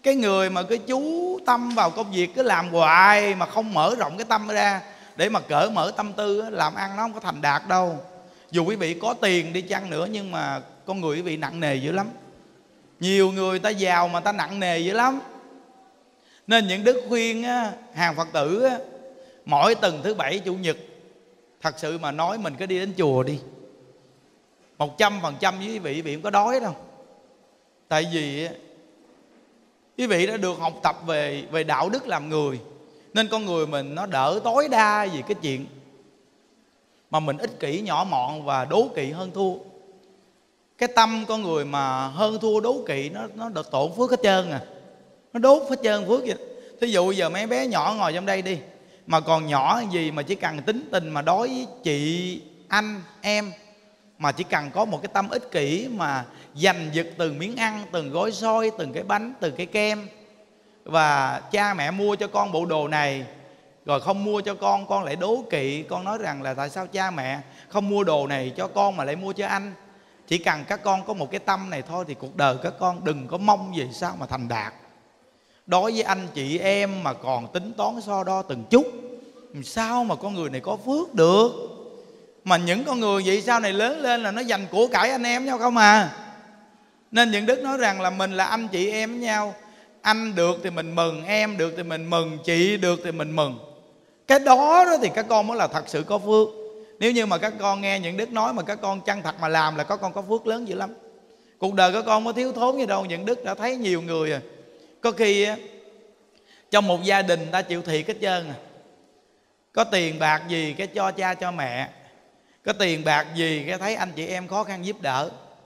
Cái người mà cứ chú tâm vào công việc, cứ làm hoài mà không mở rộng cái tâm ra để mà cởi mở tâm tư, làm ăn nó không có thành đạt đâu. Dù quý vị có tiền đi chăng nữa, nhưng mà con người quý vị nặng nề dữ lắm. Nhiều người ta giàu mà ta nặng nề dữ lắm. Nên những đức khuyên hàng Phật tử mỗi tuần thứ Bảy Chủ nhật, thật sự mà nói mình cứ đi đến chùa đi. 100% với quý vị không có đói đâu. Tại vì quý vị đã được học tập về đạo đức làm người, nên con người mình nó đỡ tối đa vì cái chuyện mà mình ích kỷ, nhỏ mọn và đố kỵ hơn thua. Cái tâm con người mà hơn thua đố kỵ nó được tổn phước hết trơn à. Nó đốt hết trơn phước vậy. Thí dụ giờ mấy bé nhỏ ngồi trong đây đi, mà còn nhỏ gì mà chỉ cần tính tình mà đối với chị, anh, em, mà chỉ cần có một cái tâm ích kỷ mà giành giật từng miếng ăn, từng gói xôi, từng cái bánh, từng cái kem, và cha mẹ mua cho con bộ đồ này rồi không mua cho con lại đố kỵ. Con nói rằng là tại sao cha mẹ không mua đồ này cho con mà lại mua cho anh. Chỉ cần các con có một cái tâm này thôi thì cuộc đời các con đừng có mong gì sao mà thành đạt. Đối với anh chị em mà còn tính toán so đo từng chút, sao mà con người này có phước được. Mà những con người vậy sau này lớn lên là nó dành của cải anh em nhau không à. Nên những đức nói rằng là mình là anh chị em với nhau. Anh được thì mình mừng, em được thì mình mừng, chị được thì mình mừng. Cái đó thì các con mới là thật sự có phước. Nếu như mà các con nghe những đức nói mà các con chân thật mà làm là các con có phước lớn dữ lắm. Cuộc đời các con có thiếu thốn gì đâu. Những đức đã thấy nhiều người rồi. Có khi trong một gia đình ta chịu thiệt hết trơn à. Có tiền bạc gì cái cho cha cho mẹ, có tiền bạc gì cái thấy anh chị em khó khăn giúp đỡ.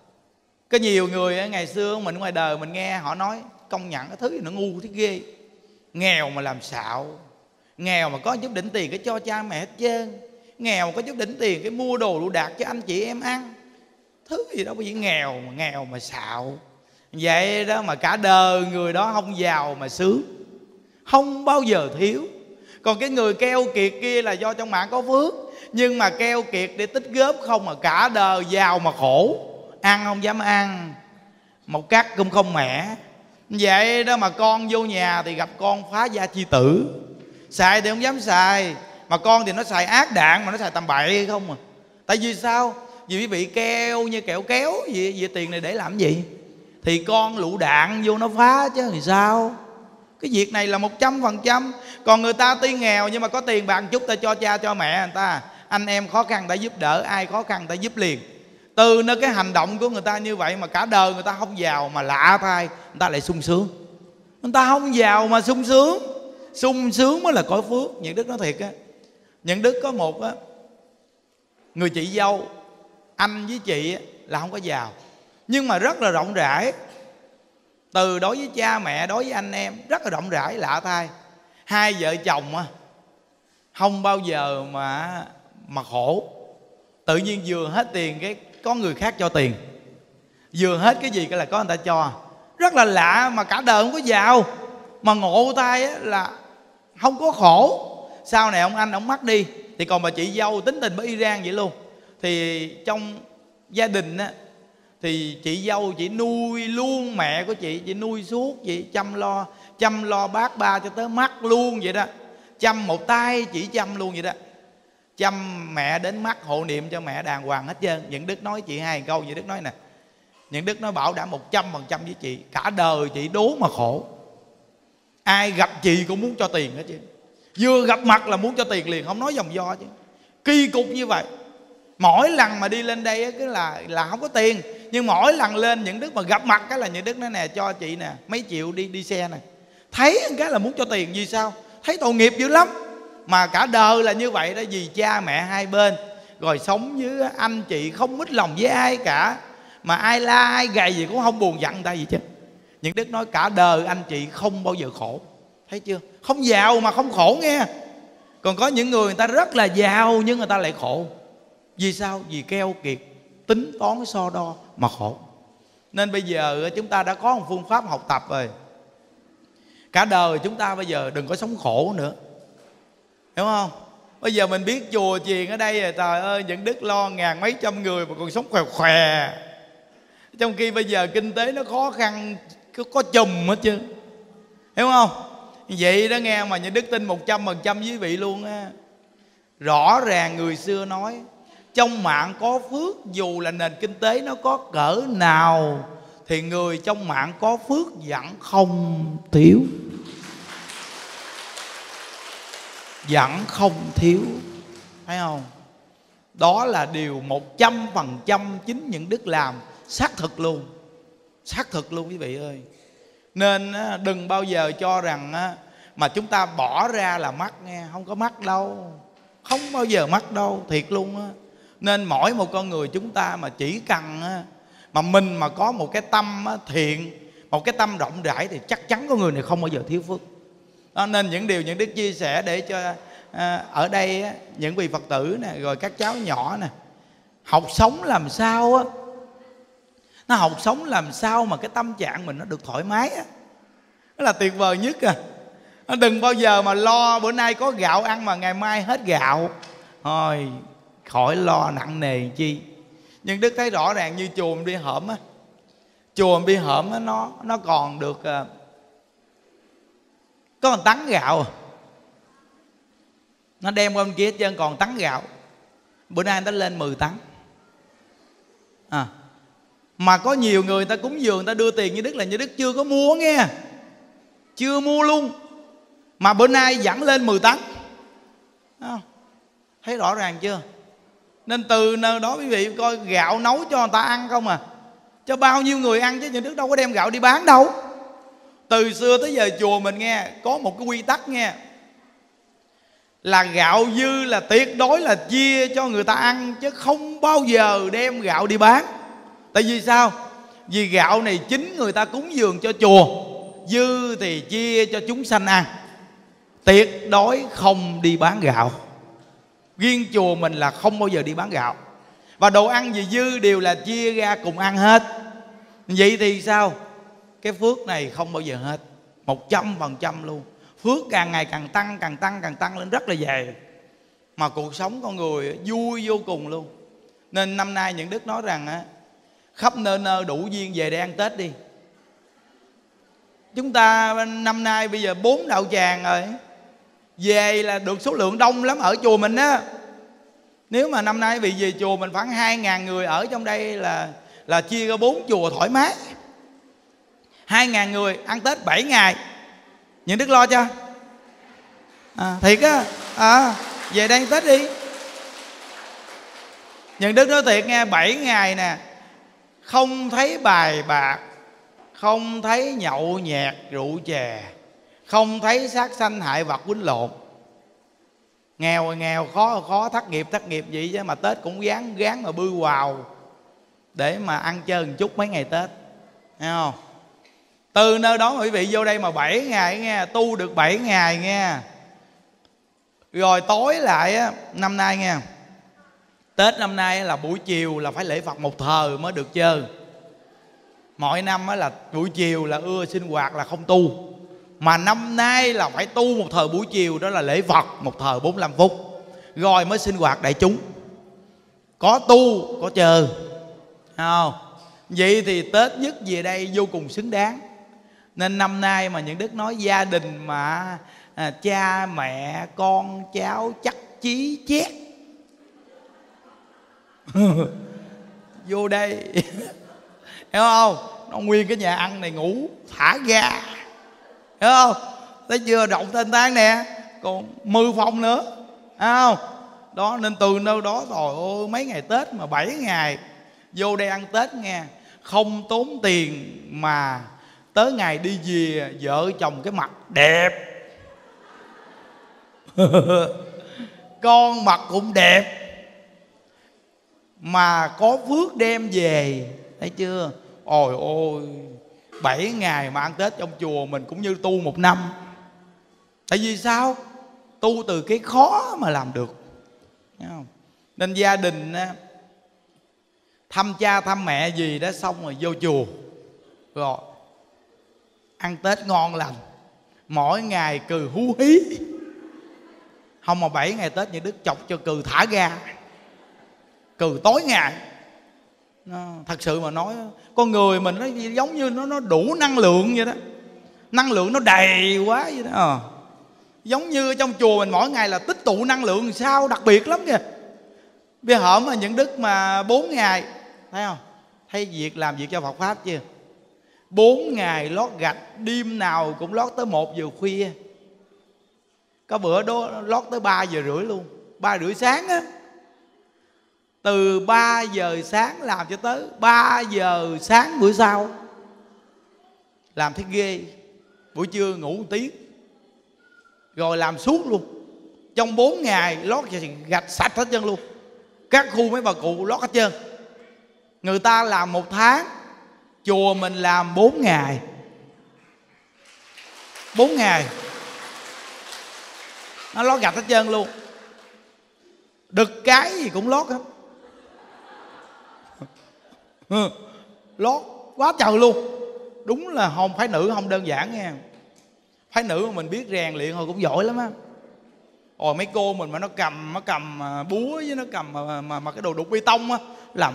Có nhiều người ngày xưa mình ngoài đời mình nghe họ nói, công nhận cái thứ gì nó ngu thế ghê. Nghèo mà làm xạo, nghèo mà có chút đỉnh tiền cái cho cha mẹ hết trơn, nghèo mà có chút đỉnh tiền cái mua đồ đủ đạt cho anh chị em ăn. Thứ gì đó bởi vì nghèo mà xạo. Vậy đó mà cả đời người đó không giàu mà sướng, không bao giờ thiếu. Còn cái người keo kiệt kia là do trong mạng có phước, nhưng mà keo kiệt để tích góp không, mà cả đời giàu mà khổ. Ăn không dám ăn, một cắt cũng không mẻ. Vậy đó mà con vô nhà thì gặp con phá gia chi tử, xài thì không dám xài, mà con thì nó xài ác đạn, mà nó xài tầm bậy không à. Tại vì sao? Vì quý vị keo như kẹo kéo vậy tiền này để làm gì? Thì con lựu đạn vô nó phá chứ thì sao? Cái việc này là 100%. Còn người ta tuy nghèo nhưng mà có tiền bạc chút, ta cho cha cho mẹ người ta, anh em khó khăn ta giúp đỡ, ai khó khăn ta giúp liền. Từ nơi cái hành động của người ta như vậy mà cả đời người ta không giàu, mà lạ thay người ta lại sung sướng. Người ta không giàu mà sung sướng. Sung sướng mới là có phước. Những đức nói thiệt á, những đức có một người chị dâu, anh với chị là không có giàu nhưng mà rất là rộng rãi. Từ đối với cha mẹ, đối với anh em rất là rộng rãi, lạ thay. Hai vợ chồng không bao giờ mà khổ. Tự nhiên vừa hết tiền cái có người khác cho tiền, vừa hết cái gì cái là có người ta cho. Rất là lạ, mà cả đời không có giàu mà ngộ tay là không có khổ. Sau này ông anh ông mất đi thì còn bà chị dâu tính tình với Iran vậy luôn. Thì trong gia đình thì chị dâu chị nuôi luôn mẹ của chị nuôi suốt, chị chăm lo bác ba cho tới mắt luôn vậy đó. Chăm một tay chỉ chăm luôn vậy đó. Chăm mẹ đến mắt, hộ niệm cho mẹ đàng hoàng hết trơn. Những đức nói chị hai câu, những đức nói nè, những đức nói bảo đảm 100% với chị. Cả đời chị đố mà khổ. Ai gặp chị cũng muốn cho tiền hết chứ. Vừa gặp mặt là muốn cho tiền liền, không nói vòng vo chứ. Kỳ cục như vậy. Mỗi lần mà đi lên đây cứ là không có tiền, nhưng mỗi lần lên những đức mà gặp mặt cái là những đức nói nè, cho chị nè mấy triệu đi xe nè. Thấy cái là muốn cho tiền. Vì sao? Thấy tội nghiệp dữ lắm. Mà cả đời là như vậy đó. Vì cha mẹ hai bên, rồi sống với anh chị không mít lòng với ai cả, mà ai la ai gầy gì cũng không buồn giận người ta gì chứ. Những đức nói cả đời anh chị không bao giờ khổ. Thấy chưa? Không giàu mà không khổ nghe. Còn có những người ta rất là giàu nhưng người ta lại khổ. Vì sao? Vì keo kiệt, tính toán so đo mà khổ. Nên bây giờ chúng ta đã có một phương pháp học tập rồi. Cả đời chúng ta bây giờ đừng có sống khổ nữa, hiểu không? Bây giờ mình biết chùa chiền ở đây rồi, trời ơi, những đức lo ngàn mấy trăm người mà còn sống khòe khòe. Trong khi bây giờ kinh tế nó khó khăn, có chùm hết chứ. hiểu không? Vậy đó nghe, mà những đức tin 100% với vị luôn á. Rõ ràng người xưa nói trong mạng có phước, dù là nền kinh tế nó có cỡ nào thì người trong mạng có phước vẫn không thiếu. Vẫn không thiếu, thấy không? Đó là điều 100% chính những đức làm xác thực luôn. Xác thực luôn quý vị ơi. Nên đừng bao giờ cho rằng mà chúng ta bỏ ra là mắc nghe. Không có mắc đâu, không bao giờ mắc đâu, thiệt luôn á. Nên mỗi một con người chúng ta mà chỉ cần mà mình mà có một cái tâm thiện, một cái tâm rộng rãi thì chắc chắn con người này không bao giờ thiếu phước. Đó, nên những điều những đức chia sẻ để cho ở đây những vị Phật tử nè, rồi các cháu nhỏ nè, học sống làm sao á, nó học sống làm sao mà cái tâm trạng mình nó được thoải mái á, đó là tuyệt vời nhất à. Nó đừng bao giờ mà lo bữa nay có gạo ăn mà ngày mai hết gạo, thôi khỏi lo nặng nề chi. Nhưng đức thấy rõ ràng như chùa mình đi hổm á, chùa mình đi hổm á, nó còn được có 1 tấn gạo. Nó đem qua bên kia hết trơn còn 1 tấn gạo. Bữa nay nó lên 10 tấn mà có nhiều người ta cúng dường, ta đưa tiền như đức là như đức chưa có mua nghe, chưa mua luôn, mà bữa nay vẫn lên 10 tấn. Thấy rõ ràng chưa? Nên từ nơi đó quý vị coi, gạo nấu cho người ta ăn không à, cho bao nhiêu người ăn, chứ những đức đâu có đem gạo đi bán đâu. Từ xưa tới giờ chùa mình nghe có một cái quy tắc nghe, là gạo dư là tuyệt đối là chia cho người ta ăn, chứ không bao giờ đem gạo đi bán. Tại vì sao? Vì gạo này chính người ta cúng dường cho chùa, dư thì chia cho chúng sanh ăn, tuyệt đối không đi bán gạo. Riêng chùa mình là không bao giờ đi bán gạo. Và đồ ăn gì dư đều là chia ra cùng ăn hết. Vậy thì sao? Cái phước này không bao giờ hết, 100% luôn. Phước càng ngày càng tăng, càng tăng, càng tăng lên rất là dày. Mà cuộc sống con người vui vô cùng luôn. Nên năm nay những đức nói rằng khắp nơi nơi đủ duyên về để ăn Tết đi. Chúng ta năm nay bây giờ 4 đạo tràng rồi, về là được số lượng đông lắm ở chùa mình á. Nếu mà năm nay vì về chùa mình khoảng 2.000 người ở trong đây là chia ra 4 chùa thoải mái. 2.000 người ăn Tết 7 ngày. Những đức lo cho thiệt á, về đây ăn Tết đi. Những đức nói thiệt nghe, 7 ngày nè, không thấy bài bạc, không thấy nhậu nhẹt rượu chè, không thấy sát sanh hại vật quýnh lộn. Nghèo nghèo, khó khó, thất nghiệp vậy chứ, mà Tết cũng gán mà bươi vào để mà ăn chơi một chút mấy ngày Tết, thấy không? Từ nơi đó mà quý vị vô đây mà 7 ngày nghe, tu được 7 ngày nghe. Rồi tối lại á, năm nay nghe, Tết năm nay là buổi chiều là phải lễ Phật một thờ mới được chơi. Mọi năm á là buổi chiều là ưa sinh hoạt là không tu, mà năm nay là phải tu một thờ buổi chiều, đó là lễ Phật một thờ 45 phút, rồi mới sinh hoạt đại chúng. Có tu, có chơi, không? Vậy thì Tết nhất về đây vô cùng xứng đáng. Nên năm nay mà những đức nói gia đình mà cha mẹ con cháu chắc chí chét vô đây hiểu không? Nó nguyên cái nhà ăn này ngủ thả ga, hiểu không? Thấy chưa, rộng thênh thang nè, còn 10 phòng nữa, thấy không? Đó, nên từ nơi đó rồi ôi mấy ngày Tết mà 7 ngày vô đây ăn Tết nghe, không tốn tiền mà tới ngày đi về vợ chồng cái mặt đẹp con mặt cũng đẹp, mà có phước đem về, thấy chưa? Ôi ôi, 7 ngày mà ăn Tết trong chùa mình cũng như tu 1 năm. Tại vì sao? Tu từ cái khó mà làm được, thấy không? Nên gia đình thăm cha thăm mẹ gì đó xong rồi vô chùa, rồi ăn Tết ngon lành, mỗi ngày cười hú hí. Không mà 7 ngày Tết như đức chọc cho cười thả ga, cười tối ngày. Thật sự mà nói, con người mình nó giống như nó đủ năng lượng vậy đó. năng lượng nó đầy quá vậy đó. Giống như trong chùa mình mỗi ngày là tích tụ năng lượng sao đặc biệt lắm kìa. Bây giờ mà những đức mà 4 ngày, thấy không? Thấy việc làm việc cho Phật Pháp chưa? 4 ngày lót gạch, đêm nào cũng lót tới 1 giờ khuya. Có bữa đó lót tới 3 giờ rưỡi luôn, 3 rưỡi sáng á. Từ 3 giờ sáng làm cho tới 3 giờ sáng bữa sau. Làm thấy ghê. Buổi trưa ngủ 1 tiếng, rồi làm suốt luôn. Trong 4 ngày lót gạch sạch hết trơn luôn. Các khu mấy bà cụ lót hết trơn. Người ta làm 1 tháng, chùa mình làm 4 ngày. 4 ngày nó lót gạch hết trơn luôn. Đực cái gì cũng lót hết. Lót quá trời luôn. Đúng là hồn phái nữ không đơn giản nha. Phái nữ mà mình biết rèn luyện rồi cũng giỏi lắm á. Rồi mấy cô mình mà nó cầm búa với nó cầm mà cái đồ đục bê tông á, làm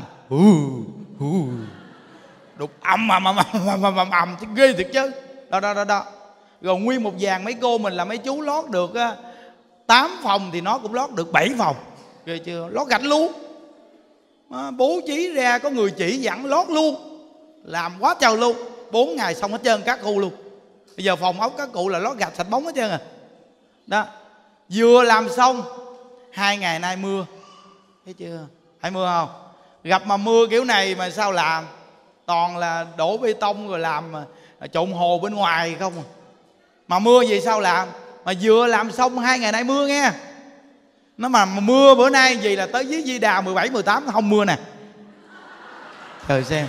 đục ầm chứ ghê thiệt chứ. Đó. Rồi nguyên một dàn mấy cô mình là mấy chú lót được 8 phòng thì nó cũng lót được 7 phòng. Ghê chưa? Lót gạch luôn. Bố trí ra có người chỉ dẫn lót luôn. Làm quá trời luôn. 4 ngày xong hết trơn các khu luôn. Bây giờ phòng ốc các cụ là lót gạch sạch bóng hết trơn à. Đó. Vừa làm xong 2 ngày nay mưa. Thấy chưa? Thấy mưa không? Gặp mà mưa kiểu này mà sao làm? Toàn là đổ bê tông rồi làm trộn hồ bên ngoài không à. Mà mưa gì sao làm? Mà vừa làm xong 2 ngày nay mưa nghe. Nó mà mưa bữa nay gì là tới dưới Di Đà 17, 18 không mưa nè. Trời xem.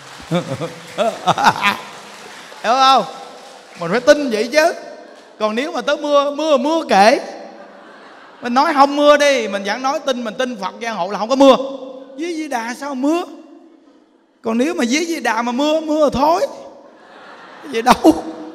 Hiểu không? Mình phải tin vậy chứ. Còn nếu mà tới mưa kệ. Mình nói không mưa đi, mình vẫn nói tin, mình tin Phật gia hộ là không có mưa. Dưới Di Đà sao mưa? Còn nếu mà dưới Di Đà mà mưa thôi. Cái gì đâu.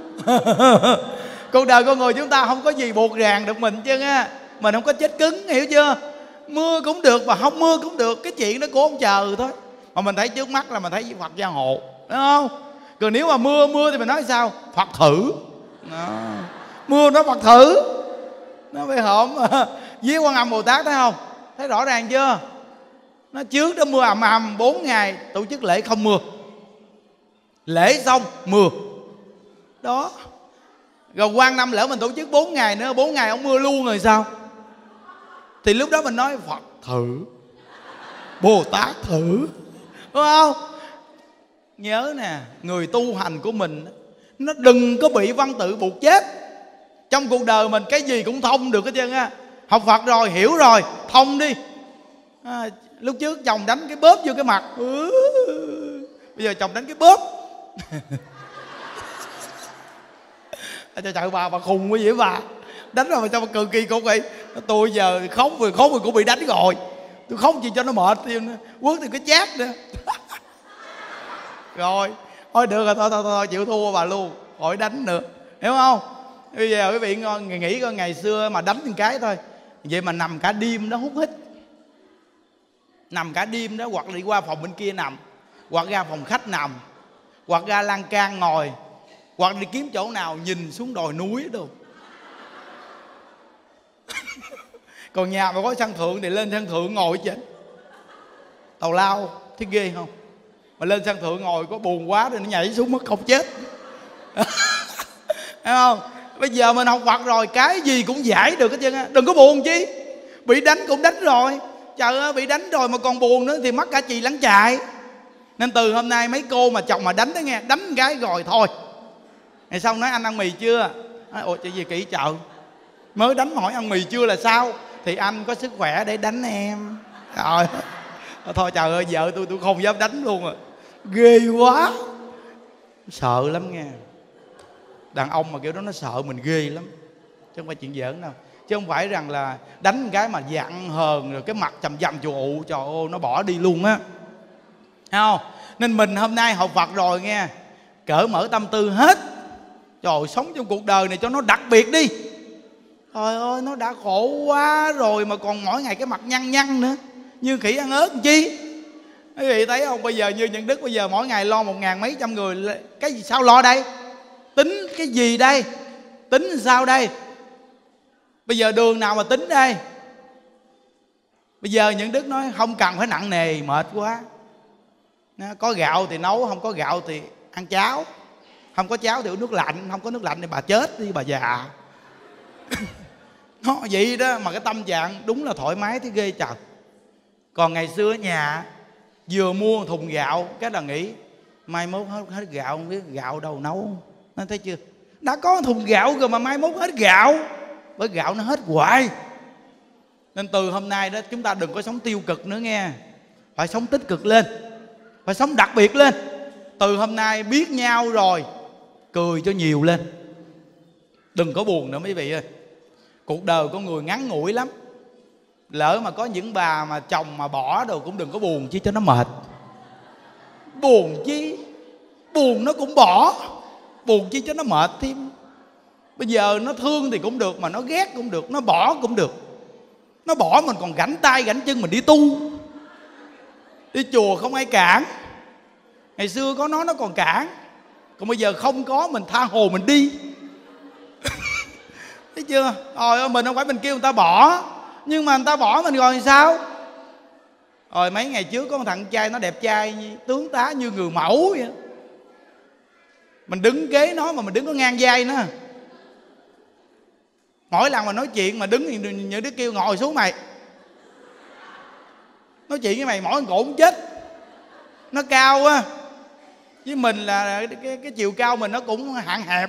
Cuộc đời con người chúng ta không có gì buộc ràng được mình chứ á. Mình không có chết cứng, hiểu chưa? Mưa cũng được và không mưa cũng được. Cái chuyện đó của ông chờ thôi. Mà mình thấy trước mắt là mình thấy Phật gia hộ, đúng không? Còn nếu mà mưa thì mình nói sao? Phật thử đó. Mưa nó Phật thử. Nó phải hổm. Với Quan Âm Bồ Tát thấy không? Thấy rõ ràng chưa? Nó trước đó mưa ầm 4 ngày tổ chức lễ không mưa. Lễ xong mưa. Đó. Rồi Quan Năm lỡ mình tổ chức 4 ngày nữa, 4 ngày ông mưa luôn rồi sao? Thì lúc đó mình nói Phật thử, Bồ Tát thử, đúng không? Nhớ nè, người tu hành của mình nó đừng có bị văn tự buộc chết. Trong cuộc đời mình cái gì cũng thông được hết trơn á. Học Phật rồi, hiểu rồi, thông đi. Lúc trước chồng đánh cái bóp vô cái mặt, bây giờ chồng đánh cái bóp. Trời bà khùng quá vậy bà. Đánh rồi mà sao mà cười kỳ cục vậy. Tôi giờ khóc rồi cũng bị đánh rồi. Tôi khóc gì cho nó mệt thêm, quất thì cái chát nữa. Rồi thôi được rồi, thôi chịu thua bà luôn, khỏi đánh nữa, hiểu không? Bây giờ quý vị nghĩ coi, ngày xưa mà đánh một cái thôi, vậy mà nằm cả đêm đó hút hít. Nằm cả đêm đó, hoặc là đi qua phòng bên kia nằm, hoặc ra phòng khách nằm, hoặc ra lan can ngồi, hoặc đi kiếm chỗ nào nhìn xuống đồi núi đâu. Còn nhà mà có sân thượng thì lên sân thượng ngồi trên tào lao, thấy ghê không? Mà lên sân thượng ngồi có buồn quá thì nó nhảy xuống mất không chết. Thấy không? Bây giờ mình học Phật rồi, cái gì cũng giải được hết trơn á. Đừng có buồn chi. Bị đánh cũng đánh rồi. Trời ơi, bị đánh rồi mà còn buồn nữa thì mắc cả chì lắng chạy. Nên từ hôm nay mấy cô mà chồng mà đánh đó nghe, đánh cái rồi thôi. Ngày sau nói anh ăn mì chưa? Ủa chuyện gì kỹ chợ. Mới đánh hỏi ăn mì chưa là sao? Thì anh có sức khỏe để đánh em. Rồi. Thôi trời ơi, vợ tôi không dám đánh luôn rồi. Ghê quá. Sợ lắm nghe. Đàn ông mà kiểu đó nó sợ mình ghê lắm. Chứ không phải chuyện giỡn đâu. Chứ không phải rằng là đánh cái mà giận hờn rồi cái mặt chầm chù ụ, trời ơi nó bỏ đi luôn á. Thấy không? Nên mình hôm nay học Phật rồi nghe, cởi mở tâm tư hết. Trời ơi, sống trong cuộc đời này cho nó đặc biệt đi. Trời ơi, nó đã khổ quá rồi mà còn mỗi ngày cái mặt nhăn nhăn nữa, như khỉ ăn ớt làm chi. Quý vị thấy không? Bây giờ như Nhân Đức bây giờ mỗi ngày lo 1.000 mấy trăm người, cái gì sao lo đây? Tính cái gì đây? Tính sao đây? Bây giờ đường nào mà tính đây? Bây giờ những Đức nói không cần phải nặng nề, mệt quá. Có gạo thì nấu, không có gạo thì ăn cháo, không có cháo thì uống nước lạnh, không có nước lạnh thì bà chết đi, bà già. Nó vậy đó, mà cái tâm trạng đúng là thoải mái thế ghê trời. Còn ngày xưa ở nhà vừa mua thùng gạo cái là nghĩ mai mốt hết gạo, không biết gạo đâu nấu. Nó thấy chưa, đã có thùng gạo rồi mà mai mốt hết gạo, bởi gạo nó hết hoài. Nên từ hôm nay đó chúng ta đừng có sống tiêu cực nữa nghe, phải sống tích cực lên, phải sống đặc biệt lên. Từ hôm nay biết nhau rồi, cười cho nhiều lên, đừng có buồn nữa mấy vị ơi. Cuộc đời con người ngắn ngủi lắm. Lỡ mà có những bà mà chồng mà bỏ đồ cũng đừng có buồn chứ cho nó mệt. Buồn chi, buồn nó cũng bỏ, buồn chi cho nó mệt thêm. Bây giờ nó thương thì cũng được, mà nó ghét cũng được, nó bỏ cũng được. Nó bỏ mình còn gánh tay gánh chân mình đi tu, đi chùa không ai cản. Ngày xưa có nó còn cản, còn bây giờ không có mình tha hồ mình đi. Thấy chưa? Rồi mình không phải mình kêu người ta bỏ, nhưng mà người ta bỏ mình rồi thì sao? Rồi mấy ngày trước có một thằng trai nó đẹp trai, tướng tá như người mẫu vậy. Mình đứng kế nó mà mình đứng có ngang vai nó. Mỗi lần mà nói chuyện mà đứng thì những đứa kêu ngồi xuống mày. Nói chuyện với mày mỗi cổ cũng chết. Nó cao á, với mình là cái chiều cao mình nó cũng hạn hẹp.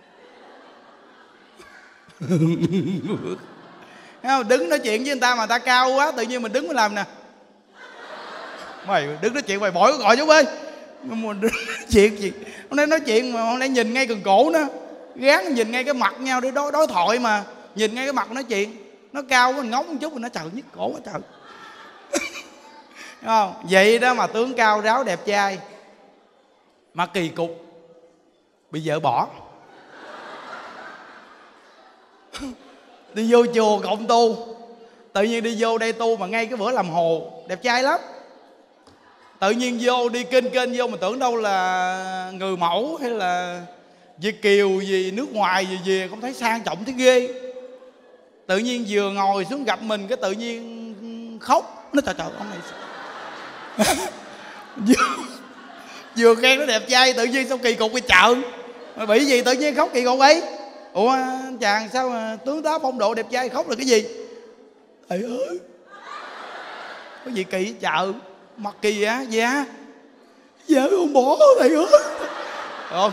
Đứng nói chuyện với người ta mà người ta cao quá, tự nhiên mình đứng mình làm nè. Mày đứng nói chuyện mày bỏi có gọi chú ơi. Nói chuyện gì? Hôm nay nói chuyện mà hôm nay nhìn ngay gần cổ nó, gán nhìn ngay cái mặt nhau để đối thoại mà. Nhìn ngay cái mặt nói chuyện. Nó cao quá mình ngóng một chút rồi nó trời nhức cổ quá trời. Không? Vậy đó mà tướng cao ráo đẹp trai mà kỳ cục bị vợ bỏ. Đi vô chùa cộng tu, tự nhiên đi vô đây tu mà ngay cái bữa làm hồ đẹp trai lắm. Tự nhiên vô đi kênh vô mà tưởng đâu là người mẫu hay là Việt kiều gì nước ngoài gì về, không thấy sang trọng thế ghê. Tự nhiên vừa ngồi xuống gặp mình cái tự nhiên khóc. Nó trời ông này vừa khen nó đẹp trai tự nhiên sao kỳ cục cái chợ mà bị gì tự nhiên khóc kỳ cục ấy. Ủa anh chàng sao mà tướng tá phong độ đẹp trai khóc là cái gì? Thầy ơi, có gì kỳ chợ mặt kỳ á gì á? Vợ không bỏ thầy ơi. Không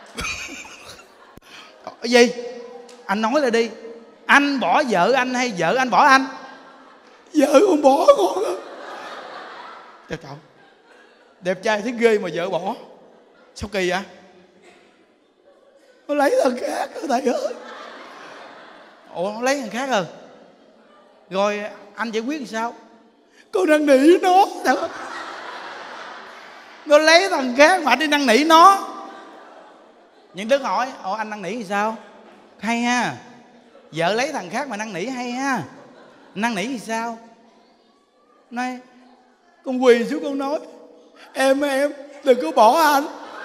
cái gì anh nói lại đi, anh bỏ vợ anh hay vợ anh bỏ anh? Vợ không bỏ con á. Trời trời, đẹp trai thấy ghê mà vợ bỏ, sao kỳ vậy? Nó lấy thằng khác đó thầy ơi. Ủa nó lấy thằng khác rồi rồi anh giải quyết làm sao? Con năn nỉ nó. Nó lấy thằng khác mà đi năn nỉ nó. Những đứa hỏi ủa anh năn nỉ thì sao? Hay ha, vợ lấy thằng khác mà năn nỉ hay ha. Năn nỉ thì sao? Nói con quỳ xuống con nói em đừng có bỏ anh.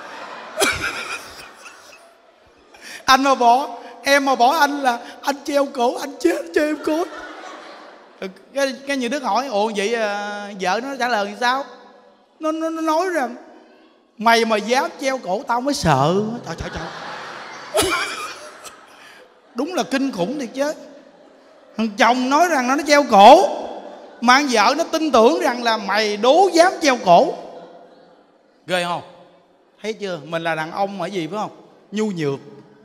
Anh mà bỏ em mà bỏ anh là anh treo cổ anh chết cho em coi. Cái như Đức hỏi ủa vậy vợ nó trả lời thì sao? Nó nói rằng mày mà dám treo cổ tao mới sợ. Trời trời trời. Đúng là kinh khủng thiệt chứ. Thằng chồng nói rằng nó treo cổ mà thằng vợ nó tin tưởng rằng là mày đố dám treo cổ. Ghê không? Thấy chưa? Mình là đàn ông ở gì phải không? Nhu nhược,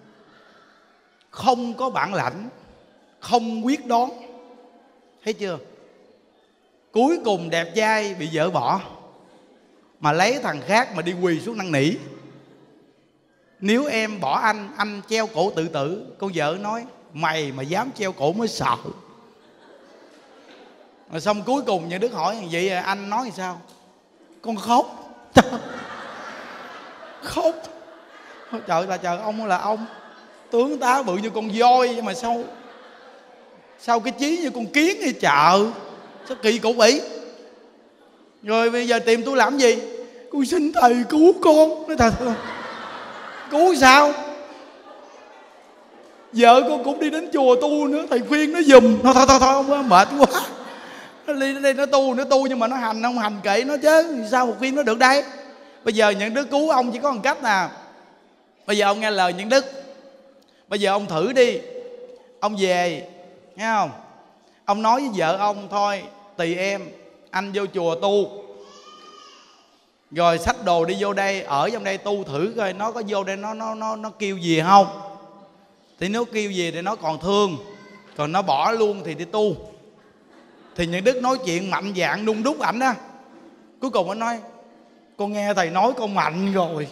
không có bản lãnh, không quyết đoán. Thấy chưa? Cuối cùng đẹp trai bị vợ bỏ mà lấy thằng khác mà đi quỳ xuống năn nỉ. Nếu em bỏ anh treo cổ tự tử. Con vợ nói mày mà dám treo cổ mới sợ. Rồi xong cuối cùng nhà Đức hỏi vậy anh nói thì sao? Con khóc. Khóc. Trời là trời, ông là ông tướng tá bự như con voi nhưng mà sao cái chí như con kiến hay chợ. Sao kỳ cục vậy? Rồi bây giờ tìm tôi làm gì? Con xin thầy cứu con. Nói thầy cứu sao? Vợ con cũng đi đến chùa tu nữa, thầy khuyên nó giùm. Thôi ông ơi, mệt quá. Nó đi đến đây nó tu nhưng mà nó hành không hành kệ nó chứ. Sao mà khuyên nó được đây? Bây giờ những đứa cứu ông chỉ có một cách nào. Bây giờ ông nghe lời những đức. Bây giờ ông thử đi. Ông về, nghe không? Ông nói với vợ ông thôi, tùy em, anh vô chùa tu, rồi xách đồ đi vô đây, ở trong đây tu thử coi nó có vô đây nó kêu gì không. Thì nếu kêu gì thì nó còn thương, còn nó bỏ luôn thì đi tu. Thì những đức nói chuyện mạnh dạn nung đúc ảnh đó. Cuối cùng anh nói, con nghe thầy nói con mạnh rồi.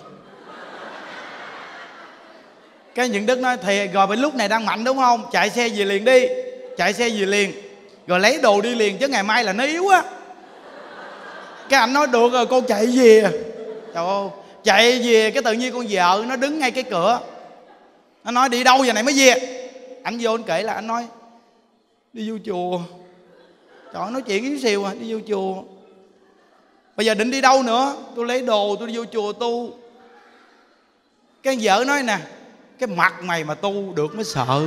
Cái những đức nói, thì rồi bên lúc này đang mạnh đúng không, chạy xe về liền đi. Chạy xe về liền, rồi lấy đồ đi liền, chứ ngày mai là nó yếu á. Cái anh nói được rồi, con chạy về. Trời ơi, chạy về cái tự nhiên con vợ nó đứng ngay cái cửa. Nó nói đi đâu giờ này mới về. Anh vô anh kể là anh nói đi vô chùa. Trời ơi, nói chuyện yếu xìu à, đi vô chùa. Bây giờ định đi đâu nữa? Tôi lấy đồ tôi đi vô chùa tu. Cái vợ nói nè, cái mặt mày mà tu được mới sợ.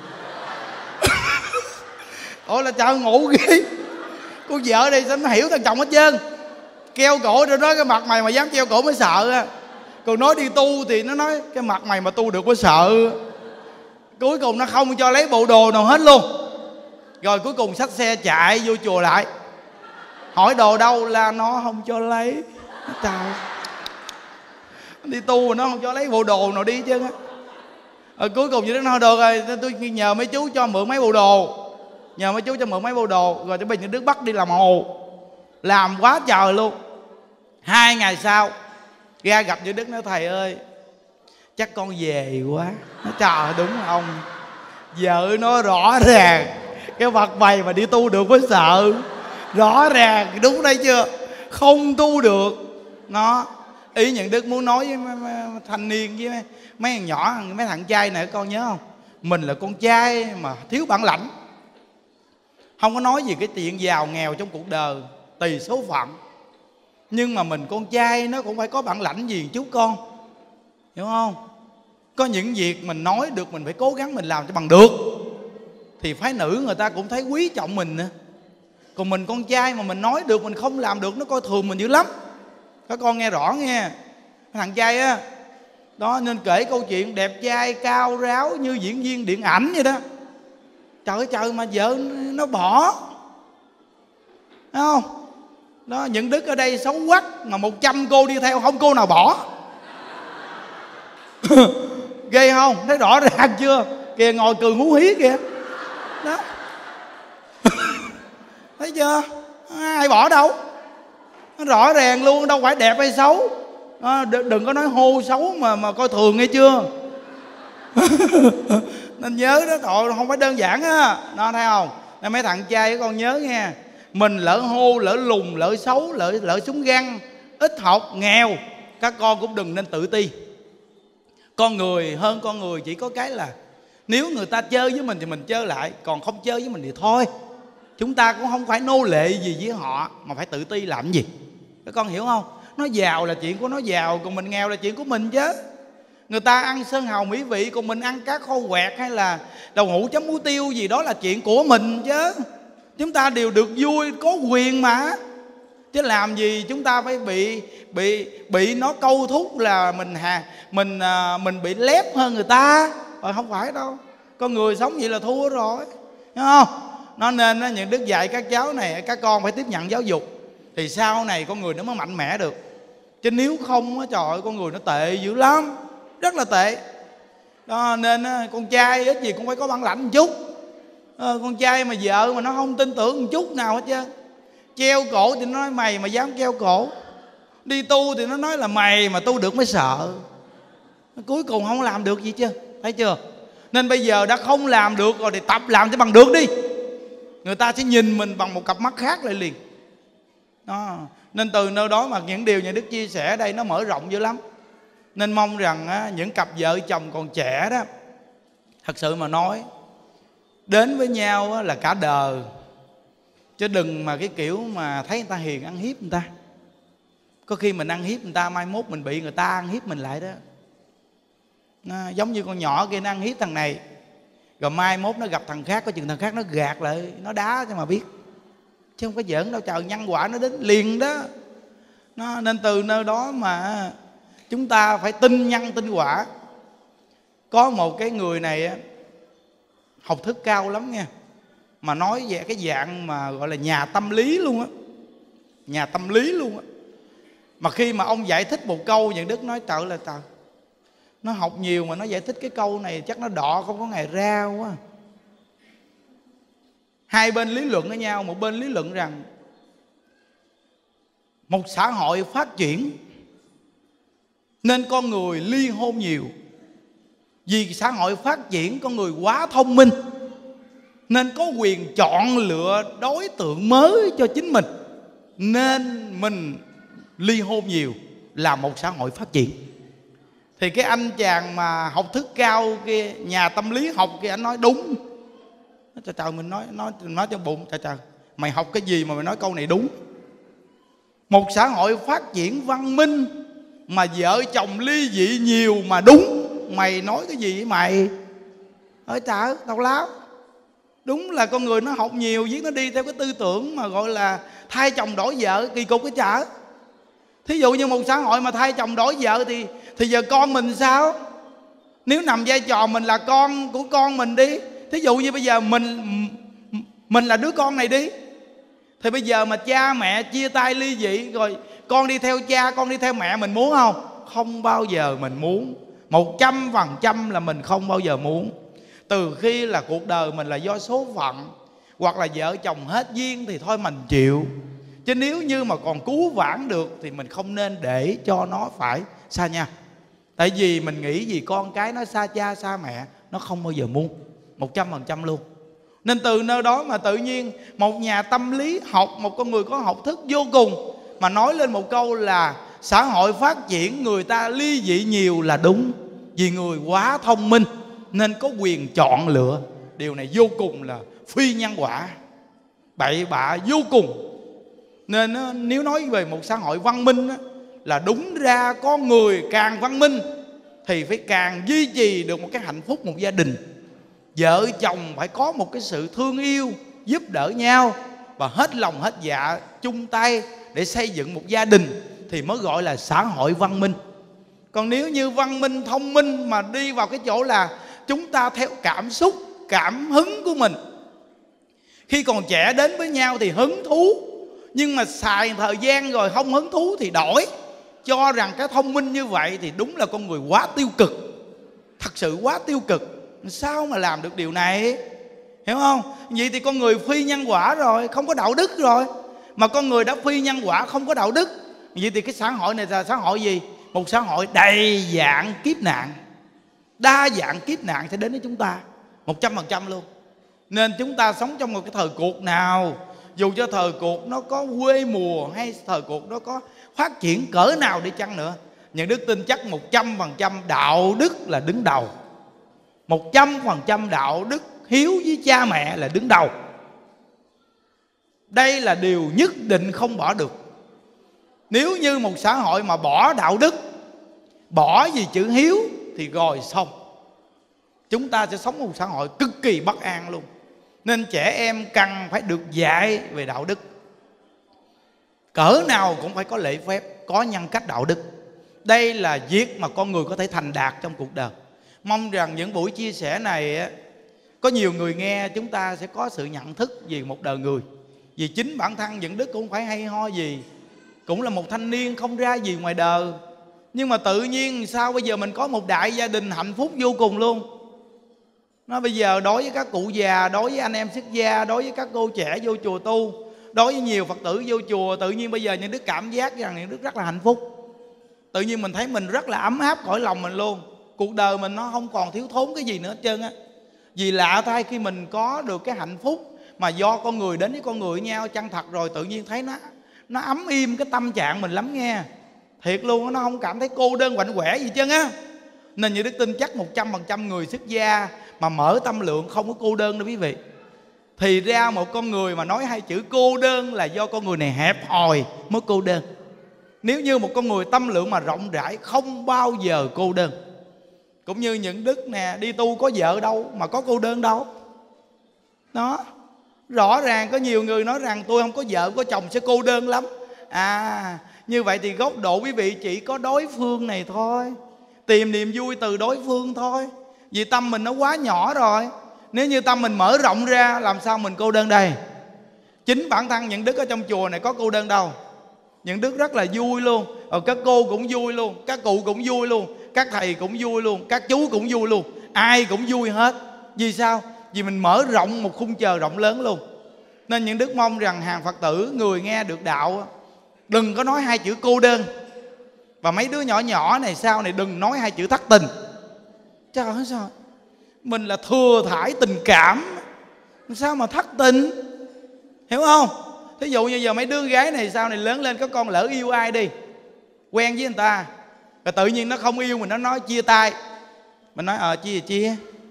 Ôi là trời, ngủ ghê. Cô vợ đây sao nó hiểu thằng chồng hết trơn. Keo cổ rồi nói cái mặt mày mà dám treo cổ mới sợ á. Còn nói đi tu thì nó nói cái mặt mày mà tu được mới sợ. Cuối cùng nó không cho lấy bộ đồ nào hết luôn. Rồi cuối cùng xách xe chạy vô chùa lại. Hỏi đồ đâu là nó không cho lấy. Trời, đi tu mà nó không cho lấy bộ đồ nào đi chứ á. Rồi cuối cùng vậy nó nói được rồi, tôi nhờ mấy chú cho mượn mấy bộ đồ. Nhờ mấy chú cho mượn mấy bộ đồ. Rồi cho bây giờ Đức bắt đi làm hồ. Làm quá trời luôn. 2 ngày sau ra gặp Như Đức nói thầy ơi, chắc con về quá. Nói trời đúng không. Vợ nó rõ ràng cái mặt mày mà đi tu được mới sợ. Rõ ràng đúng đấy chưa. Không tu được. Nó ý Nhận Đức muốn nói với thanh niên với mấy thằng nhỏ, mấy thằng trai này, con nhớ không? Mình là con trai mà thiếu bản lãnh. Không có nói gì cái chuyện giàu nghèo trong cuộc đời, tùy số phận. Nhưng mà mình con trai nó cũng phải có bản lãnh gì chút con. Hiểu không? Có những việc mình nói được mình phải cố gắng mình làm cho bằng được. Thì phái nữ người ta cũng thấy quý trọng mình nữa. Còn mình con trai mà mình nói được mình không làm được, nó coi thường mình dữ lắm. Các con nghe rõ nghe. Thằng trai á đó nên kể câu chuyện đẹp trai cao ráo như diễn viên điện ảnh vậy đó. Trời ơi trời, mà vợ nó bỏ. Thấy không? Đó, Những Đức ở đây xấu quắc mà 100 cô đi theo không cô nào bỏ. Ghê không? Thấy rõ ràng chưa? Kìa ngồi cười ngú hí kìa. Đó. Thấy chưa? Ai bỏ đâu. Nó rõ ràng luôn, đâu phải đẹp hay xấu. Đừng có nói hô xấu mà coi thường nghe chưa. Nên nhớ đó, tội không phải đơn giản á. Nó thấy không? Nên mấy thằng trai con nhớ nghe. Mình lỡ hô, lỡ lùn, lỡ xấu, lỡ súng găng, ít học, nghèo, các con cũng đừng nên tự ti. Con người hơn con người chỉ có cái là nếu người ta chơi với mình thì mình chơi lại, còn không chơi với mình thì thôi. Chúng ta cũng không phải nô lệ gì với họ mà phải tự ti làm gì. Các con hiểu không? Nó giàu là chuyện của nó giàu, còn mình nghèo là chuyện của mình chứ. Người ta ăn sơn hào mỹ vị, còn mình ăn cá kho quẹt hay là đậu hũ chấm muối tiêu gì đó là chuyện của mình chứ. Chúng ta đều được vui, có quyền mà. Chứ làm gì chúng ta phải bị nó câu thúc là mình bị lép hơn người ta. Rồi không phải đâu. Con người sống vậy là thua rồi. Hiểu không? Nó nên Những Đức dạy các cháu này, các con phải tiếp nhận giáo dục thì sau này con người nó mới mạnh mẽ được. Chứ nếu không á, trời ơi, con người nó tệ dữ lắm. Rất là tệ. Đó, nên con trai ít gì cũng phải có bản lãnh một chút. Con trai mà vợ mà nó không tin tưởng một chút nào hết trơn. Treo cổ thì nó nói mày mà dám treo cổ. Đi tu thì nó nói là mày mà tu được mới sợ. Cuối cùng không làm được gì chưa. Thấy chưa? Nên bây giờ đã không làm được rồi thì tập làm cho bằng được đi. Người ta sẽ nhìn mình bằng một cặp mắt khác lại liền. Đó. Nên từ nơi đó mà những điều Nhà Đức chia sẻ ở đây nó mở rộng dữ lắm. Nên mong rằng những cặp vợ chồng còn trẻ đó, thật sự mà nói, đến với nhau là cả đời. Chứ đừng mà cái kiểu mà thấy người ta hiền ăn hiếp người ta. Có khi mình ăn hiếp người ta, mai mốt mình bị người ta ăn hiếp mình lại đó. Giống như con nhỏ kia nó ăn hiếp thằng này. Rồi mai mốt nó gặp thằng khác, có chừng thằng khác nó gạt lại, nó đá cho mà biết, chứ không có giỡn đâu. Trời, nhân quả nó đến liền đó. Nên từ nơi đó mà chúng ta phải tin nhân tin quả. Có một cái người này học thức cao lắm nha, mà nói về cái dạng mà gọi là nhà tâm lý luôn á, nhà tâm lý luôn á. Mà khi mà ông giải thích một câu, Nhuận Đức nói trời là trời, nó học nhiều mà nó giải thích cái câu này chắc nó đọ không có ngày ra quá. Hai bên lý luận với nhau. Một bên lý luận rằng một xã hội phát triển nên con người ly hôn nhiều. Vì xã hội phát triển, con người quá thông minh nên có quyền chọn lựa đối tượng mới cho chính mình, nên mình ly hôn nhiều là một xã hội phát triển. Thì cái anh chàng mà học thức cao kia, nhà tâm lý học kia, anh nói đúng. Trời trời, mình nói trong bụng, trời trời, mày học cái gì mà mày nói câu này đúng. Một xã hội phát triển văn minh mà vợ chồng ly dị nhiều mà đúng. Mày nói cái gì vậy mày? Ơi trời, tào láo. Đúng là con người nó học nhiều, viết nó đi theo cái tư tưởng mà gọi là thay chồng đổi vợ, kỳ cục cái chợ. Thí dụ như một xã hội mà thay chồng đổi vợ thì giờ con mình sao? Nếu nằm vai trò mình là con của con mình đi, thí dụ như bây giờ mình là đứa con này đi, thì bây giờ mà cha mẹ chia tay ly dị rồi con đi theo cha, con đi theo mẹ, mình muốn không? Không bao giờ mình muốn. 100% là mình không bao giờ muốn. Từ khi là cuộc đời mình là do số phận, hoặc là vợ chồng hết duyên thì thôi mình chịu. Chứ nếu như mà còn cứu vãn được thì mình không nên để cho nó phải xa nhau. Tại vì mình nghĩ vì con cái nó xa cha xa mẹ, nó không bao giờ muốn. 100% luôn. Nên từ nơi đó mà tự nhiên một nhà tâm lý học, một con người có học thức vô cùng, mà nói lên một câu là xã hội phát triển, người ta ly dị nhiều là đúng. Vì người quá thông minh nên có quyền chọn lựa. Điều này vô cùng là phi nhân quả, bậy bạ vô cùng. Nên nếu nói về một xã hội văn minh là đúng ra con người càng văn minh thì phải càng duy trì được một cái hạnh phúc một gia đình. Vợ chồng phải có một cái sự thương yêu, giúp đỡ nhau và hết lòng hết dạ chung tay để xây dựng một gia đình thì mới gọi là xã hội văn minh. Còn nếu như văn minh thông minh mà đi vào cái chỗ là chúng ta theo cảm xúc, cảm hứng của mình, khi còn trẻ đến với nhau thì hứng thú, nhưng mà xài thời gian rồi không hứng thú thì đổi, cho rằng cái thông minh như vậy thì đúng là con người quá tiêu cực. Thật sự quá tiêu cực. Sao mà làm được điều này? Hiểu không? Vậy thì con người phi nhân quả rồi, không có đạo đức rồi. Mà con người đã phi nhân quả, không có đạo đức, vậy thì cái xã hội này là xã hội gì? Một xã hội đầy dạng kiếp nạn. Đa dạng kiếp nạn sẽ đến với chúng ta 100% luôn. Nên chúng ta sống trong một cái thời cuộc nào, dù cho thời cuộc nó có quê mùa hay thời cuộc nó có phát triển cỡ nào đi chăng nữa, Nhuận Đức tin chắc 100% đạo đức là đứng đầu. 100% đạo đức hiếu với cha mẹ là đứng đầu. Đây là điều nhất định không bỏ được. Nếu như một xã hội mà bỏ đạo đức, bỏ vì chữ hiếu thì rồi xong. Chúng ta sẽ sống một xã hội cực kỳ bất an luôn. Nên trẻ em cần phải được dạy về đạo đức. Cỡ nào cũng phải có lễ phép, có nhân cách đạo đức. Đây là việc mà con người có thể thành đạt trong cuộc đời. Mong rằng những buổi chia sẻ này có nhiều người nghe, chúng ta sẽ có sự nhận thức về một đời người. Vì chính bản thân Nhuận Đức cũng phải hay ho gì, cũng là một thanh niên không ra gì ngoài đời. Nhưng mà tự nhiên sao bây giờ mình có một đại gia đình hạnh phúc vô cùng luôn. Nó bây giờ đối với các cụ già, đối với anh em xuất gia, đối với các cô trẻ vô chùa tu, đối với nhiều Phật tử vô chùa, tự nhiên bây giờ Nhuận Đức cảm giác rằng Nhuận Đức rất là hạnh phúc. Tự nhiên mình thấy mình rất là ấm áp cõi lòng mình luôn. Cuộc đời mình nó không còn thiếu thốn cái gì nữa hết trơn á. Vì lạ thay khi mình có được cái hạnh phúc mà do con người đến với con người với nhau chân thật rồi, tự nhiên thấy nó ấm im cái tâm trạng mình lắm nghe. Thiệt luôn, nó không cảm thấy cô đơn quạnh quẻ gì trơn á. Nên Nhuận Đức tin chắc 100% người xuất gia mà mở tâm lượng không có cô đơn đâu quý vị. Thì ra một con người mà nói hai chữ cô đơn là do con người này hẹp hòi mới cô đơn. Nếu như một con người tâm lượng mà rộng rãi không bao giờ cô đơn. Cũng như những đức nè, đi tu có vợ đâu mà có cô đơn đâu. Đó, rõ ràng có nhiều người nói rằng tôi không có vợ có chồng sẽ cô đơn lắm. Như vậy thì góc độ quý vị chỉ có đối phương này thôi, tìm niềm vui từ đối phương thôi. Vì tâm mình nó quá nhỏ rồi. Nếu như tâm mình mở rộng ra, làm sao mình cô đơn đây? Chính bản thân những đức ở trong chùa này có cô đơn đâu. Những đức rất là vui luôn. Các cô cũng vui luôn, các cụ cũng vui luôn, các thầy cũng vui luôn, các chú cũng vui luôn. Ai cũng vui hết. Vì sao? Vì mình mở rộng một khung trời rộng lớn luôn. Nên những đức mong rằng hàng Phật tử, người nghe được đạo, đừng có nói hai chữ cô đơn. Và mấy đứa nhỏ nhỏ này sau này đừng nói hai chữ thất tình. Trời ơi sao? Mình là thừa thải tình cảm, sao mà thất tình? Hiểu không? Thí dụ như giờ mấy đứa gái này sau này lớn lên có con lỡ yêu ai đi, quen với người ta, rồi tự nhiên nó không yêu mình, nó nói chia tay. Mình nói chia thì chia,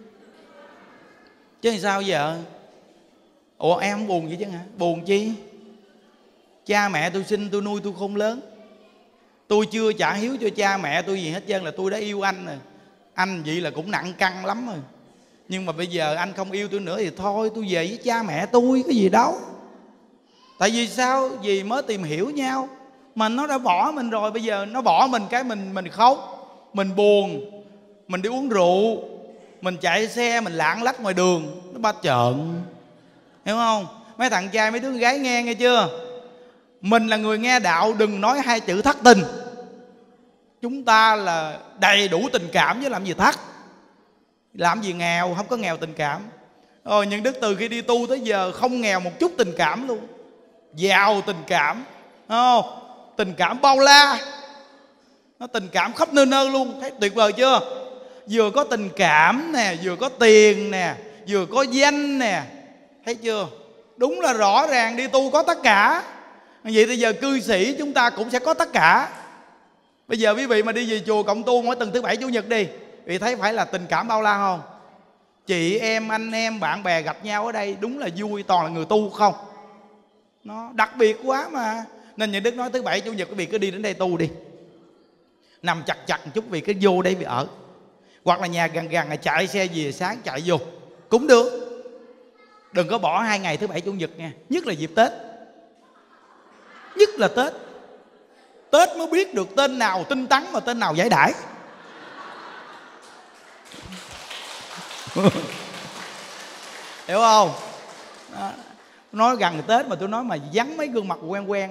chứ sao giờ? Ủa em không buồn vậy chứ hả? Buồn chi? Cha mẹ tôi sinh tôi nuôi tôi khôn lớn, tôi chưa trả hiếu cho cha mẹ tôi gì hết trơn là tôi đã yêu anh rồi. Anh vậy là cũng nặng cân lắm rồi. Nhưng mà bây giờ anh không yêu tôi nữa thì thôi, tôi về với cha mẹ tôi, cái gì đâu. Tại vì sao? Vì mới tìm hiểu nhau mà nó đã bỏ mình rồi. Bây giờ nó bỏ mình cái mình khóc, mình buồn, mình đi uống rượu, mình chạy xe, mình lạng lách ngoài đường, nó ba trợn. Hiểu không? Mấy thằng trai mấy đứa gái nghe chưa? Mình là người nghe đạo, đừng nói hai chữ thất tình. Chúng ta là đầy đủ tình cảm chứ làm gì thất. Làm gì nghèo, không có nghèo tình cảm. Những đức từ khi đi tu tới giờ không nghèo một chút tình cảm luôn. Giàu tình cảm, tình cảm bao la, nó tình cảm khắp nơi nơi luôn. Thấy tuyệt vời chưa? Vừa có tình cảm nè, vừa có tiền nè, vừa có danh nè. Thấy chưa? Đúng là rõ ràng đi tu có tất cả. Vậy bây giờ cư sĩ chúng ta cũng sẽ có tất cả. Bây giờ quý vị mà đi về chùa cộng tu mỗi tuần thứ bảy chủ nhật đi, vì thấy phải là tình cảm bao la không? Chị em, anh em, bạn bè gặp nhau ở đây đúng là vui, toàn là người tu không. Nó đặc biệt quá mà. Nên những đức nói thứ bảy chủ nhật quý vị cứ đi đến đây tu đi, nằm chặt chặt một chút vì cứ vô đây vì ở. Hoặc là nhà gần gần chạy xe về sáng chạy vô cũng được. Đừng có bỏ 2 ngày thứ bảy chủ nhật nha. Nhất là dịp Tết. Nhất là Tết. Tết mới biết được tên nào tinh tấn mà tên nào giải đãi. Hiểu không? Đó. Nói gần Tết mà tôi nói mà vắng mấy gương mặt quen quen.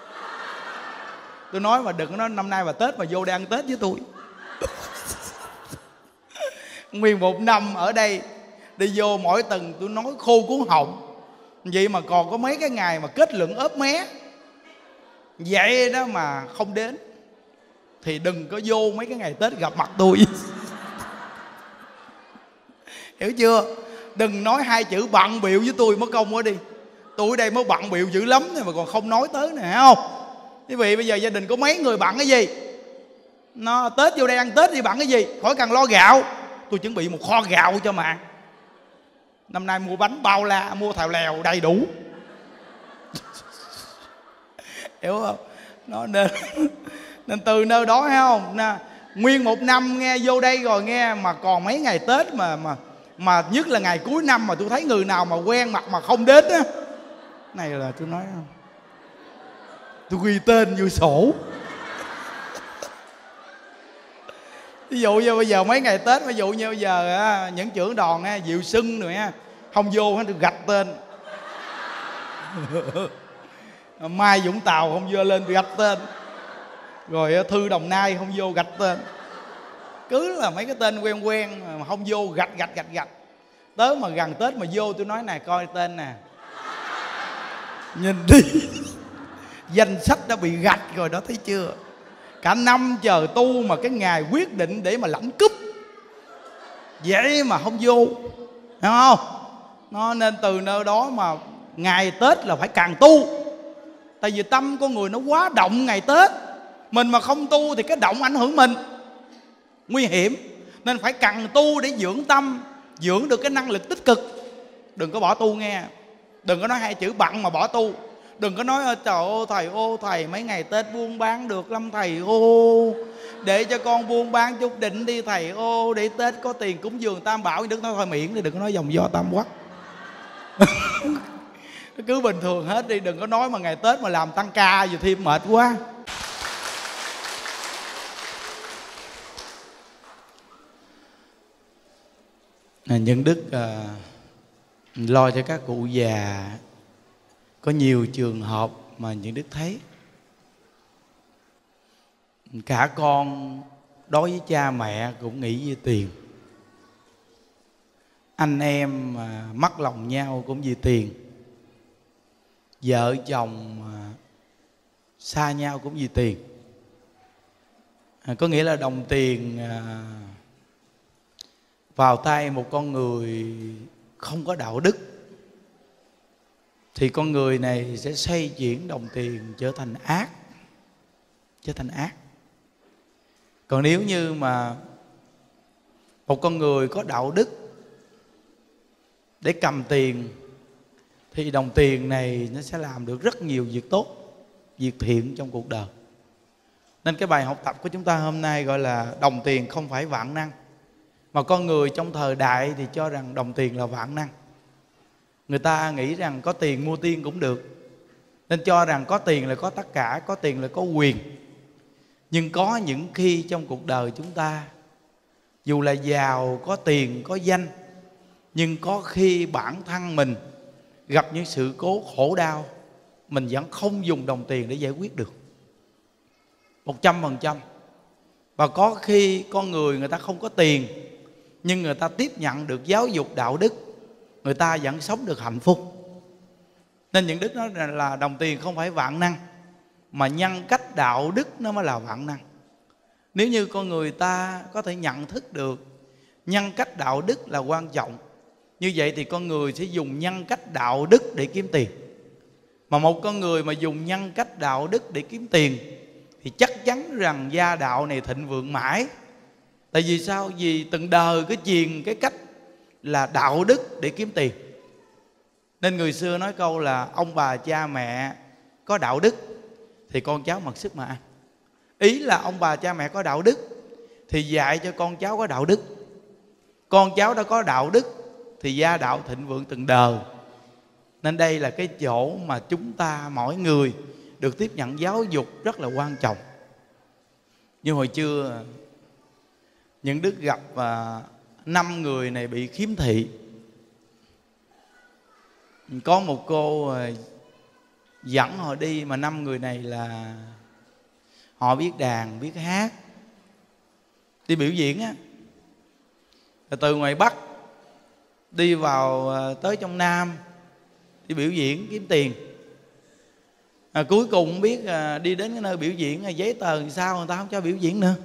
Tôi nói mà đừng có nói năm nay mà Tết mà vô đây ăn Tết với tôi. Nguyên một năm ở đây đi vô mỗi tuần tôi nói khô cuốn họng. Vậy mà còn có mấy cái ngày mà kết luận ốp mé vậy đó mà không đến thì đừng có vô mấy cái ngày Tết gặp mặt tôi. Hiểu chưa? Đừng nói hai chữ bận bịu với tôi mất công quá đi. Tôi ở đây mới bận bịu dữ lắm mà còn không nói tới nè, không? Quý vị bây giờ gia đình có mấy người bận cái gì? Nó Tết vô đây ăn Tết thì bận cái gì? Khỏi cần lo gạo, tôi chuẩn bị một kho gạo cho mà. Năm nay mua bánh bao la, mua thèo lèo đầy đủ. Hiểu không? Nó nên từ nơi đó thấy không? Nguyên một năm nghe vô đây rồi nghe mà còn mấy ngày Tết mà nhất là ngày cuối năm mà tôi thấy người nào mà quen mặt mà không đến á, này là tôi nói không, tôi ghi tên vô sổ. Ví dụ như bây giờ mấy ngày Tết, ví dụ như bây giờ những trưởng đoàn Diệu Sưng rồi không vô tôi gạch tên. Mai Vũng Tàu không vô lên tôi gạch tên. Rồi Thư Đồng Nai không vô gạch tên. Cứ là mấy cái tên quen quen mà không vô gạch. Tới mà gần Tết mà vô tôi nói nè, coi tên nè, nhìn đi. Danh sách đã bị gạch rồi đó, thấy chưa? Cả năm chờ tu mà cái ngày quyết định để mà lãnh cúp vậy mà không vô, hiểu không? Nó nên từ nơi đó mà ngày Tết là phải càng tu. Tại vì tâm con người nó quá động ngày Tết. Mình mà không tu thì cái động ảnh hưởng mình, nguy hiểm. Nên phải cần tu để dưỡng tâm, dưỡng được cái năng lực tích cực. Đừng có bỏ tu nghe. Đừng có nói hai chữ bận mà bỏ tu. Đừng có nói trời ơi thầy mấy ngày Tết buôn bán được lắm thầy. để cho con buôn bán chút đỉnh đi thầy. Ô, để Tết có tiền cúng dường Tam Bảo. Đức nói thôi miễn đi, đừng có nói dòng do Tam Quắc. Cứ bình thường hết đi, đừng có nói mà ngày Tết mà làm tăng ca vừa thêm mệt quá. Nhân đức lo cho các cụ già. Có nhiều trường hợp mà những đức thấy cả con đối với cha mẹ cũng nghĩ về tiền, anh em mà mắc lòng nhau cũng vì tiền, vợ chồng xa nhau cũng vì tiền. Có nghĩa là đồng tiền vào tay một con người không có đạo đức thì con người này sẽ xoay chuyển đồng tiền trở thành ác. Trở thành ác. Còn nếu như mà một con người có đạo đức để cầm tiền thì đồng tiền này nó sẽ làm được rất nhiều việc tốt, việc thiện trong cuộc đời. Nên cái bài học tập của chúng ta hôm nay gọi là đồng tiền không phải vạn năng. Mà con người trong thời đại thì cho rằng đồng tiền là vạn năng. Người ta nghĩ rằng có tiền mua tiên cũng được, nên cho rằng có tiền là có tất cả, có tiền là có quyền. Nhưng có những khi trong cuộc đời chúng ta, dù là giàu, có tiền, có danh, nhưng có khi bản thân mình gặp những sự cố khổ đau, mình vẫn không dùng đồng tiền để giải quyết được 100%. Và có khi con người ta không có tiền, nhưng người ta tiếp nhận được giáo dục đạo đức, người ta vẫn sống được hạnh phúc. Nên những đức nói là đồng tiền không phải vạn năng, mà nhân cách đạo đức nó mới là vạn năng. Nếu như con người ta có thể nhận thức được nhân cách đạo đức là quan trọng, như vậy thì con người sẽ dùng nhân cách đạo đức để kiếm tiền. Mà một con người mà dùng nhân cách đạo đức để kiếm tiền thì chắc chắn rằng gia đạo này thịnh vượng mãi. Tại vì sao? Vì từng đời cứ truyền cái cách là đạo đức để kiếm tiền. Nên người xưa nói câu là ông bà cha mẹ có đạo đức thì con cháu mặc sức mà ăn. Ý là ông bà cha mẹ có đạo đức thì dạy cho con cháu có đạo đức. Con cháu đã có đạo đức thì gia đạo thịnh vượng từng đời. Nên đây là cái chỗ mà chúng ta mỗi người được tiếp nhận giáo dục rất là quan trọng. Như hồi trưa những đức gặp 5 người này bị khiếm thị. Có một cô dẫn họ đi, mà 5 người này là họ biết đàn, biết hát, đi biểu diễn á. Từ ngoài Bắc đi vào tới trong Nam đi biểu diễn kiếm tiền. Cuối cùng biết đi đến cái nơi biểu diễn giấy tờ làm sao người ta không cho biểu diễn nữa.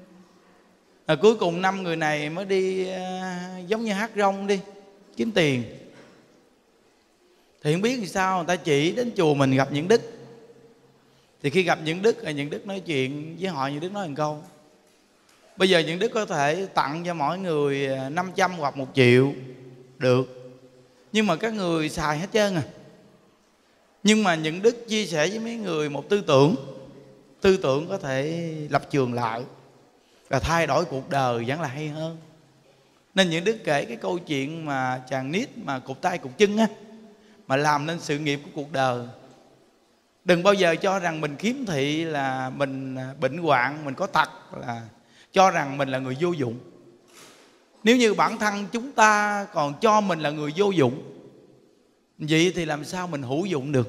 Cuối cùng 5 người này mới đi giống như hát rong đi kiếm tiền. Thì không biết làm sao người ta chỉ đến chùa mình gặp những đức. Thì khi gặp những đức, những đức nói chuyện với họ, những đức nói một câu: bây giờ những đức có thể tặng cho mỗi người 500 hoặc 1 triệu được, nhưng mà các người xài hết trơn à. Nhưng mà những đức chia sẻ với mấy người một tư tưởng có thể lập trường lại và thay đổi cuộc đời vẫn là hay hơn. Nên những đức kể cái câu chuyện mà chàng nít mà cụt tay cụt chân á, mà làm nên sự nghiệp của cuộc đời. Đừng bao giờ cho rằng mình khiếm thị là mình bệnh hoạn, mình có tật, là cho rằng mình là người vô dụng. Nếu như bản thân chúng ta còn cho mình là người vô dụng, vậy thì làm sao mình hữu dụng được?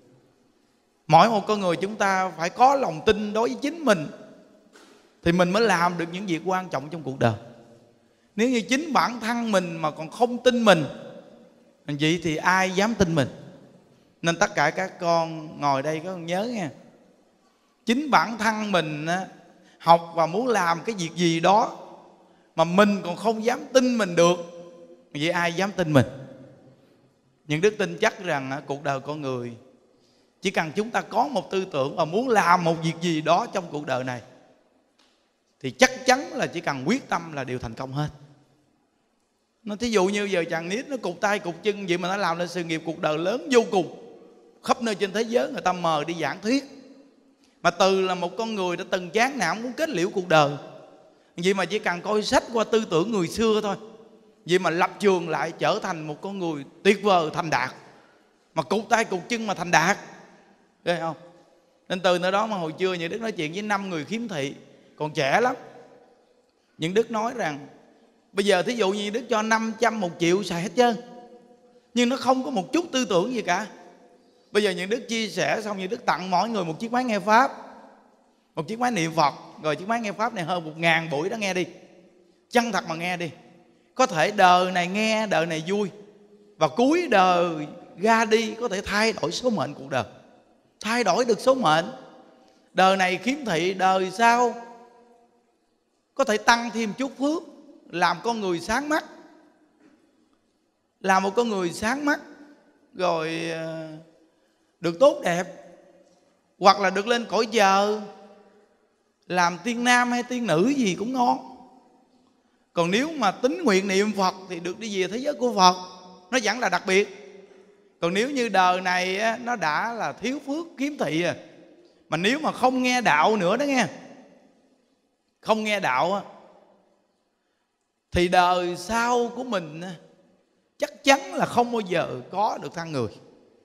Mỗi một con người chúng ta phải có lòng tin đối với chính mình thì mình mới làm được những việc quan trọng trong cuộc đời. Nếu như chính bản thân mình mà còn không tin mình, vậy thì ai dám tin mình? Nên tất cả các con ngồi đây các con nhớ nha, chính bản thân mình học và muốn làm cái việc gì đó mà mình còn không dám tin mình được, vậy ai dám tin mình? Những đức tin chắc rằng cuộc đời con người chỉ cần chúng ta có một tư tưởng và muốn làm một việc gì đó trong cuộc đời này thì chắc chắn là chỉ cần quyết tâm là đều thành công hết. Nó thí dụ như giờ chàng nít nó cụt tay cụt chân, vậy mà nó làm nên sự nghiệp cuộc đời lớn vô cùng. Khắp nơi trên thế giới người ta mời đi giảng thuyết, Mà Từ là một con người đã từng chán nản muốn kết liễu cuộc đời. Vậy mà chỉ cần coi sách qua tư tưởng người xưa thôi, vậy mà lập trường lại trở thành một con người tuyệt vời thành đạt. Mà cụt tay cụt chân mà thành đạt, thấy không? Nên từ nơi đó mà hồi trưa những Đức nói chuyện với 5 người khiếm thị, còn trẻ lắm. Những Đức nói rằng bây giờ thí dụ như Đức cho 500, 1 triệu xài hết trơn, nhưng nó không có một chút tư tưởng gì cả. Bây giờ những Đức chia sẻ xong, những Đức tặng mỗi người một chiếc máy nghe Pháp, một chiếc máy niệm Phật. Rồi chiếc máy nghe Pháp này hơn 1000 buổi đó, nghe đi, chân thật mà nghe đi. Có thể đời này nghe, đời này vui, và cuối đời ra đi có thể thay đổi số mệnh cuộc đời, thay đổi được số mệnh. Đời này khiếm thị, đời sau có thể tăng thêm chút phước, làm con người sáng mắt, làm một con người sáng mắt, rồi được tốt đẹp, hoặc là được lên cõi trời làm tiên nam hay tiên nữ gì cũng ngon. Còn nếu mà tín nguyện niệm Phật thì được đi về thế giới của Phật, nó vẫn là đặc biệt. Còn nếu như đời này nó đã là thiếu phước khiếm thị à, mà nếu mà không nghe đạo nữa đó nghe, không nghe đạo thì đời sau của mình chắc chắn là không bao giờ có được thăng người.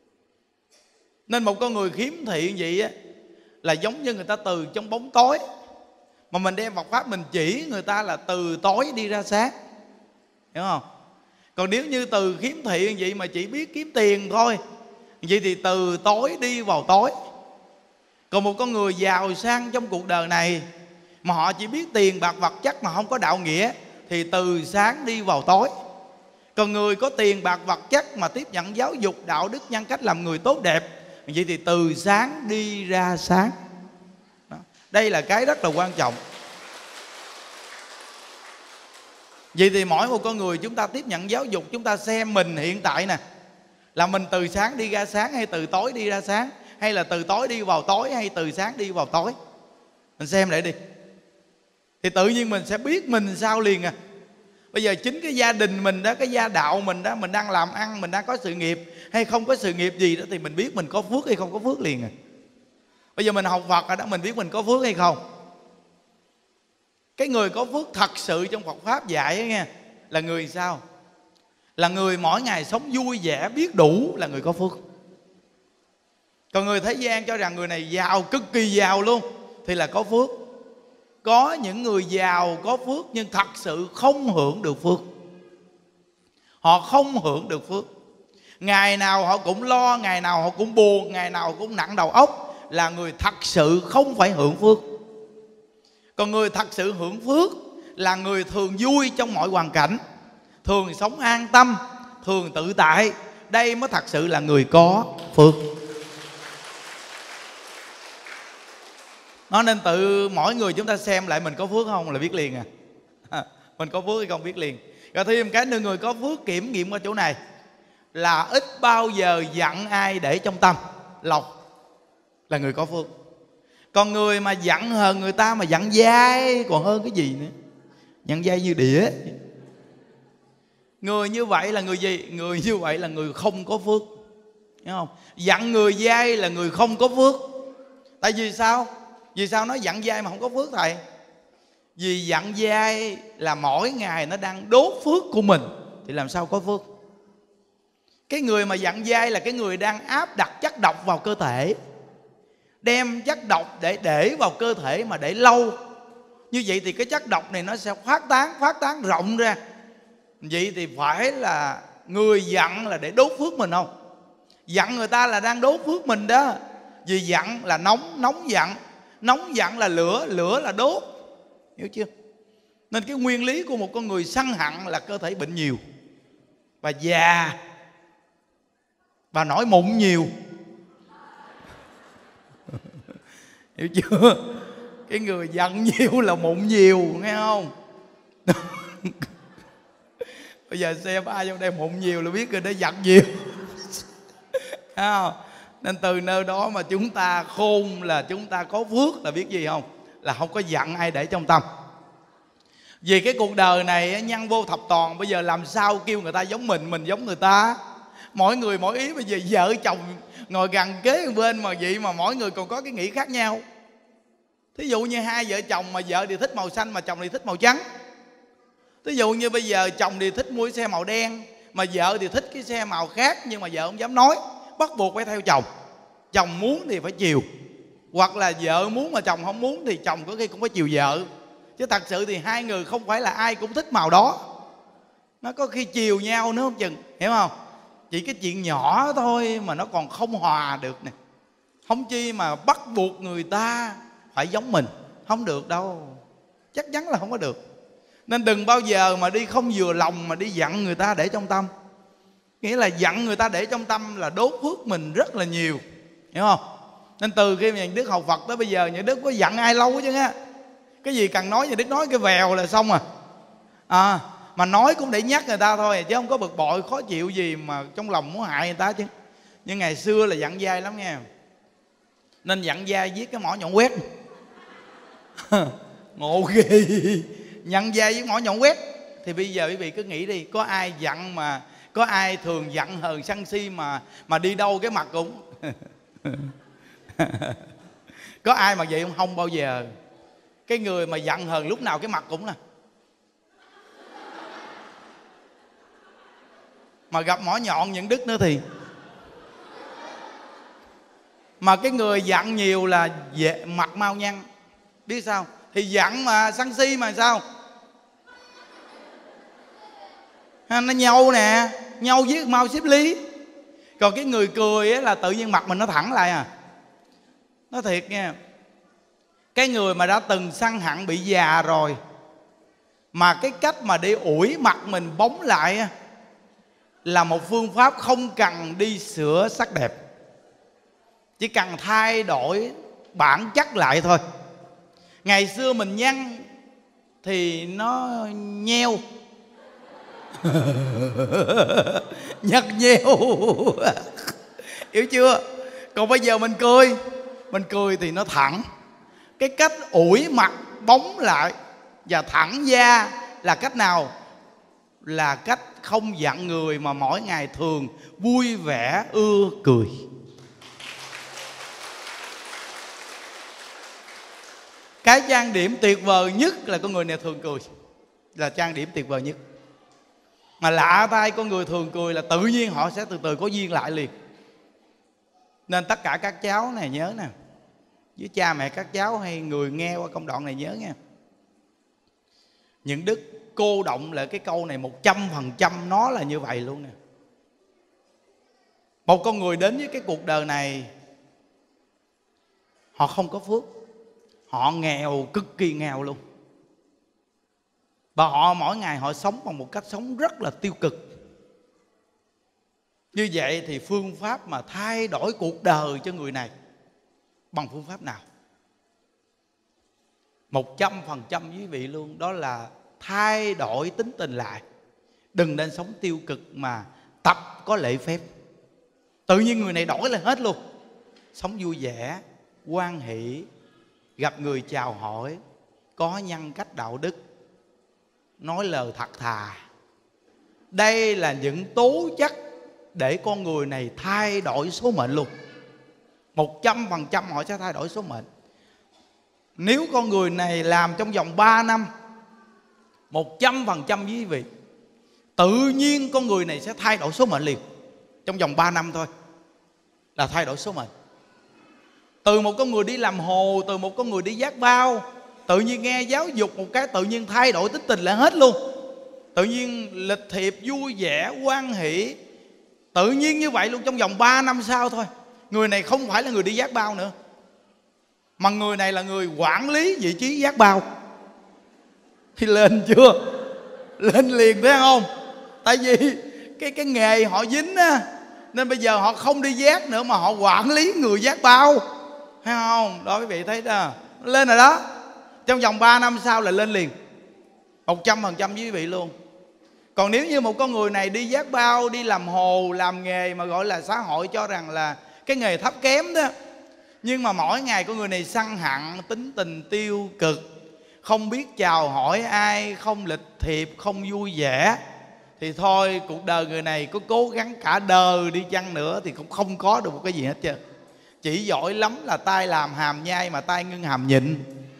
Nên một con người khiếm thị vậy á, là giống như người ta từ trong bóng tối, mà mình đem Phật Pháp mình chỉ người ta là từ tối đi ra sáng, hiểu không? Còn nếu như từ khiếm thị vậy mà chỉ biết kiếm tiền thôi, vậy thì từ tối đi vào tối. Còn một con người giàu sang trong cuộc đời này mà họ chỉ biết tiền bạc vật chất mà không có đạo nghĩa, thì từ sáng đi vào tối. Còn người có tiền bạc vật chất mà tiếp nhận giáo dục đạo đức nhân cách làm người tốt đẹp, vậy thì từ sáng đi ra sáng. Đó. Đây là cái rất là quan trọng. Vậy thì mỗi một con người chúng ta tiếp nhận giáo dục, chúng ta xem mình hiện tại nè, là mình từ sáng đi ra sáng, hay từ tối đi ra sáng, hay là từ tối đi vào tối, hay từ sáng đi vào tối. Mình xem lại đi, thì tự nhiên mình sẽ biết mình sao liền à. Bây giờ chính cái gia đình mình đó, cái gia đạo mình đó, mình đang làm ăn, mình đang có sự nghiệp hay không có sự nghiệp gì đó, thì mình biết mình có phước hay không có phước liền à. Bây giờ mình học Phật rồi đó, mình biết mình có phước hay không. Cái người có phước thật sự trong Phật Pháp dạy ấy nghe, là người sao? Là người mỗi ngày sống vui vẻ, biết đủ, là người có phước. Còn người thế gian cho rằng người này giàu, cực kỳ giàu luôn, thì là có phước. Có những người giàu có phước nhưng thật sự không hưởng được phước. Họ không hưởng được phước. Ngày nào họ cũng lo, ngày nào họ cũng buồn, ngày nào cũng nặng đầu óc, là người thật sự không phải hưởng phước. Còn người thật sự hưởng phước là người thường vui trong mọi hoàn cảnh, thường sống an tâm, thường tự tại. Đây mới thật sự là người có phước. Nó nên tự mỗi người chúng ta xem lại mình có phước không là biết liền à. Mình có phước hay không biết liền. Rồi thêm cái nữa, người có phước kiểm nghiệm qua chỗ này là ít bao giờ giận ai để trong tâm lòng, là người có phước. Còn người mà giận hờn người ta, mà giận dai còn hơn cái gì nữa, giận dai như đĩa. Người như vậy là người gì? Người như vậy là người không có phước, hiểu không? Giận người dai là người không có phước. Tại vì sao? Vì sao nói giận dai mà không có phước thầy? Vì giận dai là mỗi ngày nó đang đốt phước của mình, thì làm sao có phước? Cái người mà giận dai là cái người đang áp đặt chất độc vào cơ thể, đem chất độc để vào cơ thể mà để lâu. Như vậy thì cái chất độc này nó sẽ phát tán rộng ra. Vậy thì phải là người giận là để đốt phước mình không? Giận người ta là đang đốt phước mình đó. Vì giận là nóng giận, nóng giận là lửa là đốt, hiểu chưa? Nên cái nguyên lý của một con người sân hận là cơ thể bệnh nhiều, và già, và nổi mụn nhiều. Hiểu chưa? Cái người giận nhiều là mụn nhiều, nghe không? Bây giờ xem ai trong đây mụn nhiều là biết người đó giận nhiều. Không? Nên từ nơi đó mà chúng ta khôn là chúng ta có phước là biết gì không? Là không có giận ai để trong tâm. Vì cái cuộc đời này nhân vô thập toàn, bây giờ làm sao kêu người ta giống mình giống người ta. Mỗi người mỗi ý. Bây giờ vợ chồng ngồi gần kế bên mà vậy mà mỗi người còn có cái nghĩ khác nhau. Thí dụ như hai vợ chồng mà vợ thì thích màu xanh mà chồng thì thích màu trắng. Thí dụ như bây giờ chồng thì thích mua cái xe màu đen mà vợ thì thích cái xe màu khác, nhưng mà vợ không dám nói, bắt buộc phải theo chồng. Chồng muốn thì phải chiều, hoặc là vợ muốn mà chồng không muốn thì chồng có khi cũng phải chiều vợ. Chứ thật sự thì hai người không phải là ai cũng thích màu đó, nó có khi chiều nhau nữa không chừng, hiểu không? Chỉ cái chuyện nhỏ thôi mà nó còn không hòa được nè, không chi mà bắt buộc người ta phải giống mình. Không được đâu, chắc chắn là không có được. Nên đừng bao giờ mà đi không vừa lòng mà đi dặn người ta để trong tâm. Nghĩa là dặn người ta để trong tâm là đốt phước mình rất là nhiều, hiểu không? Nên từ khi mà Nhà Đức học Phật tới bây giờ, Nhà Đức có dặn ai lâu chứ á. Cái gì cần nói Nhà Đức nói cái vèo là xong à. Mà nói cũng để nhắc người ta thôi, chứ không có bực bội khó chịu gì mà trong lòng muốn hại người ta chứ. Nhưng ngày xưa là dặn dai lắm nha. Nên dặn dai viết cái mỏ nhọn quét. Ngộ ghê. Dặn dai với mỏ nhọn quét. Thì bây giờ quý vị cứ nghĩ đi, có ai dặn mà, có ai thường dặn hờn sân si mà đi đâu cái mặt cũng có ai mà vậy không? Không bao giờ. Cái người mà giận hờn lúc nào cái mặt cũng là, mà gặp mỏ nhọn những Đức nữa thì, mà cái người giận nhiều là mặt mau nhăn. Biết sao? Thì giận mà sân si mà sao? Nó nhâu nè, nhâu viết mau xếp lý. Còn cái người cười á là tự nhiên mặt mình nó thẳng lại à. Nói thiệt nha, cái người mà đã từng săn hận bị già rồi, mà cái cách mà để ủi mặt mình bóng lại á, là một phương pháp không cần đi sửa sắc đẹp, chỉ cần thay đổi bản chất lại thôi. Ngày xưa mình nhăn thì nó nheo nhăn nheo hiểu chưa? Còn bây giờ mình cười thì nó thẳng. Cái cách ủi mặt bóng lại và thẳng da là cách nào? Là cách không giận người mà mỗi ngày thường vui vẻ ưa cười. Cái trang điểm tuyệt vời nhất là con người này thường cười, là trang điểm tuyệt vời nhất. Mà lạ tay con người thường cười là tự nhiên họ sẽ từ từ có duyên lại liền. Nên tất cả các cháu này nhớ nè, với cha mẹ các cháu hay người nghe qua công đoạn này nhớ nha. Những Đức cô động lại cái câu này 100%, nó là như vậy luôn nè. Một con người đến với cái cuộc đời này, họ không có phước, họ nghèo, cực kỳ nghèo luôn. Và họ mỗi ngày họ sống bằng một cách sống rất là tiêu cực. Như vậy thì phương pháp mà thay đổi cuộc đời cho người này bằng phương pháp nào? 100% quý vị luôn, đó là thay đổi tính tình lại. Đừng nên sống tiêu cực mà tập có lễ phép. Tự nhiên người này đổi lại hết luôn. Sống vui vẻ, hoan hỷ, gặp người chào hỏi, có nhân cách đạo đức, nói lời thật thà. Đây là những tố chất để con người này thay đổi số mệnh luôn. 100% họ sẽ thay đổi số mệnh. Nếu con người này làm trong vòng 3 năm, 100% quý vị, tự nhiên con người này sẽ thay đổi số mệnh liền. Trong vòng 3 năm thôi là thay đổi số mệnh. Từ một con người đi làm hồ, từ một con người đi vác bao, tự nhiên nghe giáo dục một cái tự nhiên thay đổi tính tình lại hết luôn. Tự nhiên lịch thiệp, vui vẻ, hoan hỷ. Tự nhiên như vậy luôn, trong vòng 3 năm sau thôi. Người này không phải là người đi vác bao nữa, mà người này là người quản lý vị trí vác bao. Thì lên chưa? Lên liền, thấy không? Tại vì cái nghề họ dính á, nên bây giờ họ không đi vác nữa mà họ quản lý người vác bao, thấy không? Đó quý vị thấy đó, lên rồi đó. Trong vòng 3 năm sau là lên liền, 100% với quý vị luôn. Còn nếu như một con người này đi vác bao, đi làm hồ, làm nghề mà gọi là xã hội cho rằng là cái nghề thấp kém đó, nhưng mà mỗi ngày con người này sân hận, tính tình tiêu cực, không biết chào hỏi ai, không lịch thiệp, không vui vẻ, thì thôi cuộc đời người này có cố gắng cả đời đi chăng nữa thì cũng không có được một cái gì hết trơn. Chỉ giỏi lắm là tay làm hàm nhai mà tay ngưng hàm nhịn.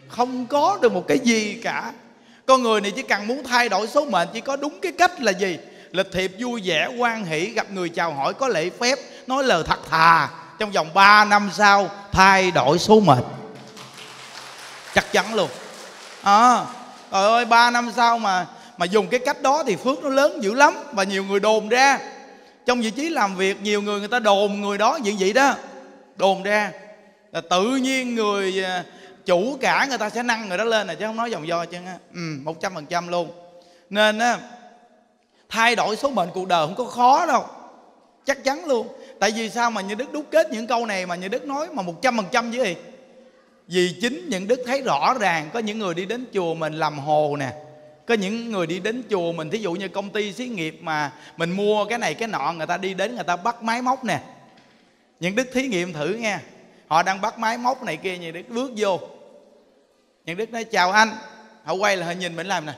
Không có được một cái gì cả. Con người này chỉ cần muốn thay đổi số mệnh, chỉ có đúng cái cách là gì? Lịch thiệp vui vẻ, hoan hỷ, gặp người chào hỏi, có lễ phép, nói lời thật thà. Trong vòng 3 năm sau thay đổi số mệnh, chắc chắn luôn. Trời ơi, 3 năm sau mà dùng cái cách đó thì phước nó lớn dữ lắm. Và nhiều người đồn ra trong vị trí làm việc, nhiều người ta đồn người đó như vậy đó, đồn ra là tự nhiên người chủ cả người ta sẽ nâng người đó lên, chứ không nói vòng vo chứ. 100% luôn. Nên á, thay đổi số mệnh cuộc đời không có khó đâu, chắc chắn luôn. Tại vì sao mà Như Đức đúc kết những câu này mà Như Đức nói mà 100% chứ gì? Vì chính những Đức thấy rõ ràng có những người đi đến chùa mình làm hồ nè, có những người đi đến chùa mình, thí dụ như công ty xí nghiệp mà mình mua cái này cái nọ, người ta đi đến người ta bắt máy móc nè. Những Đức thí nghiệm thử nha, họ đang bắt máy móc này kia, Những Đức bước vô, Những Đức nói chào anh, họ quay lại họ nhìn mình làm nè.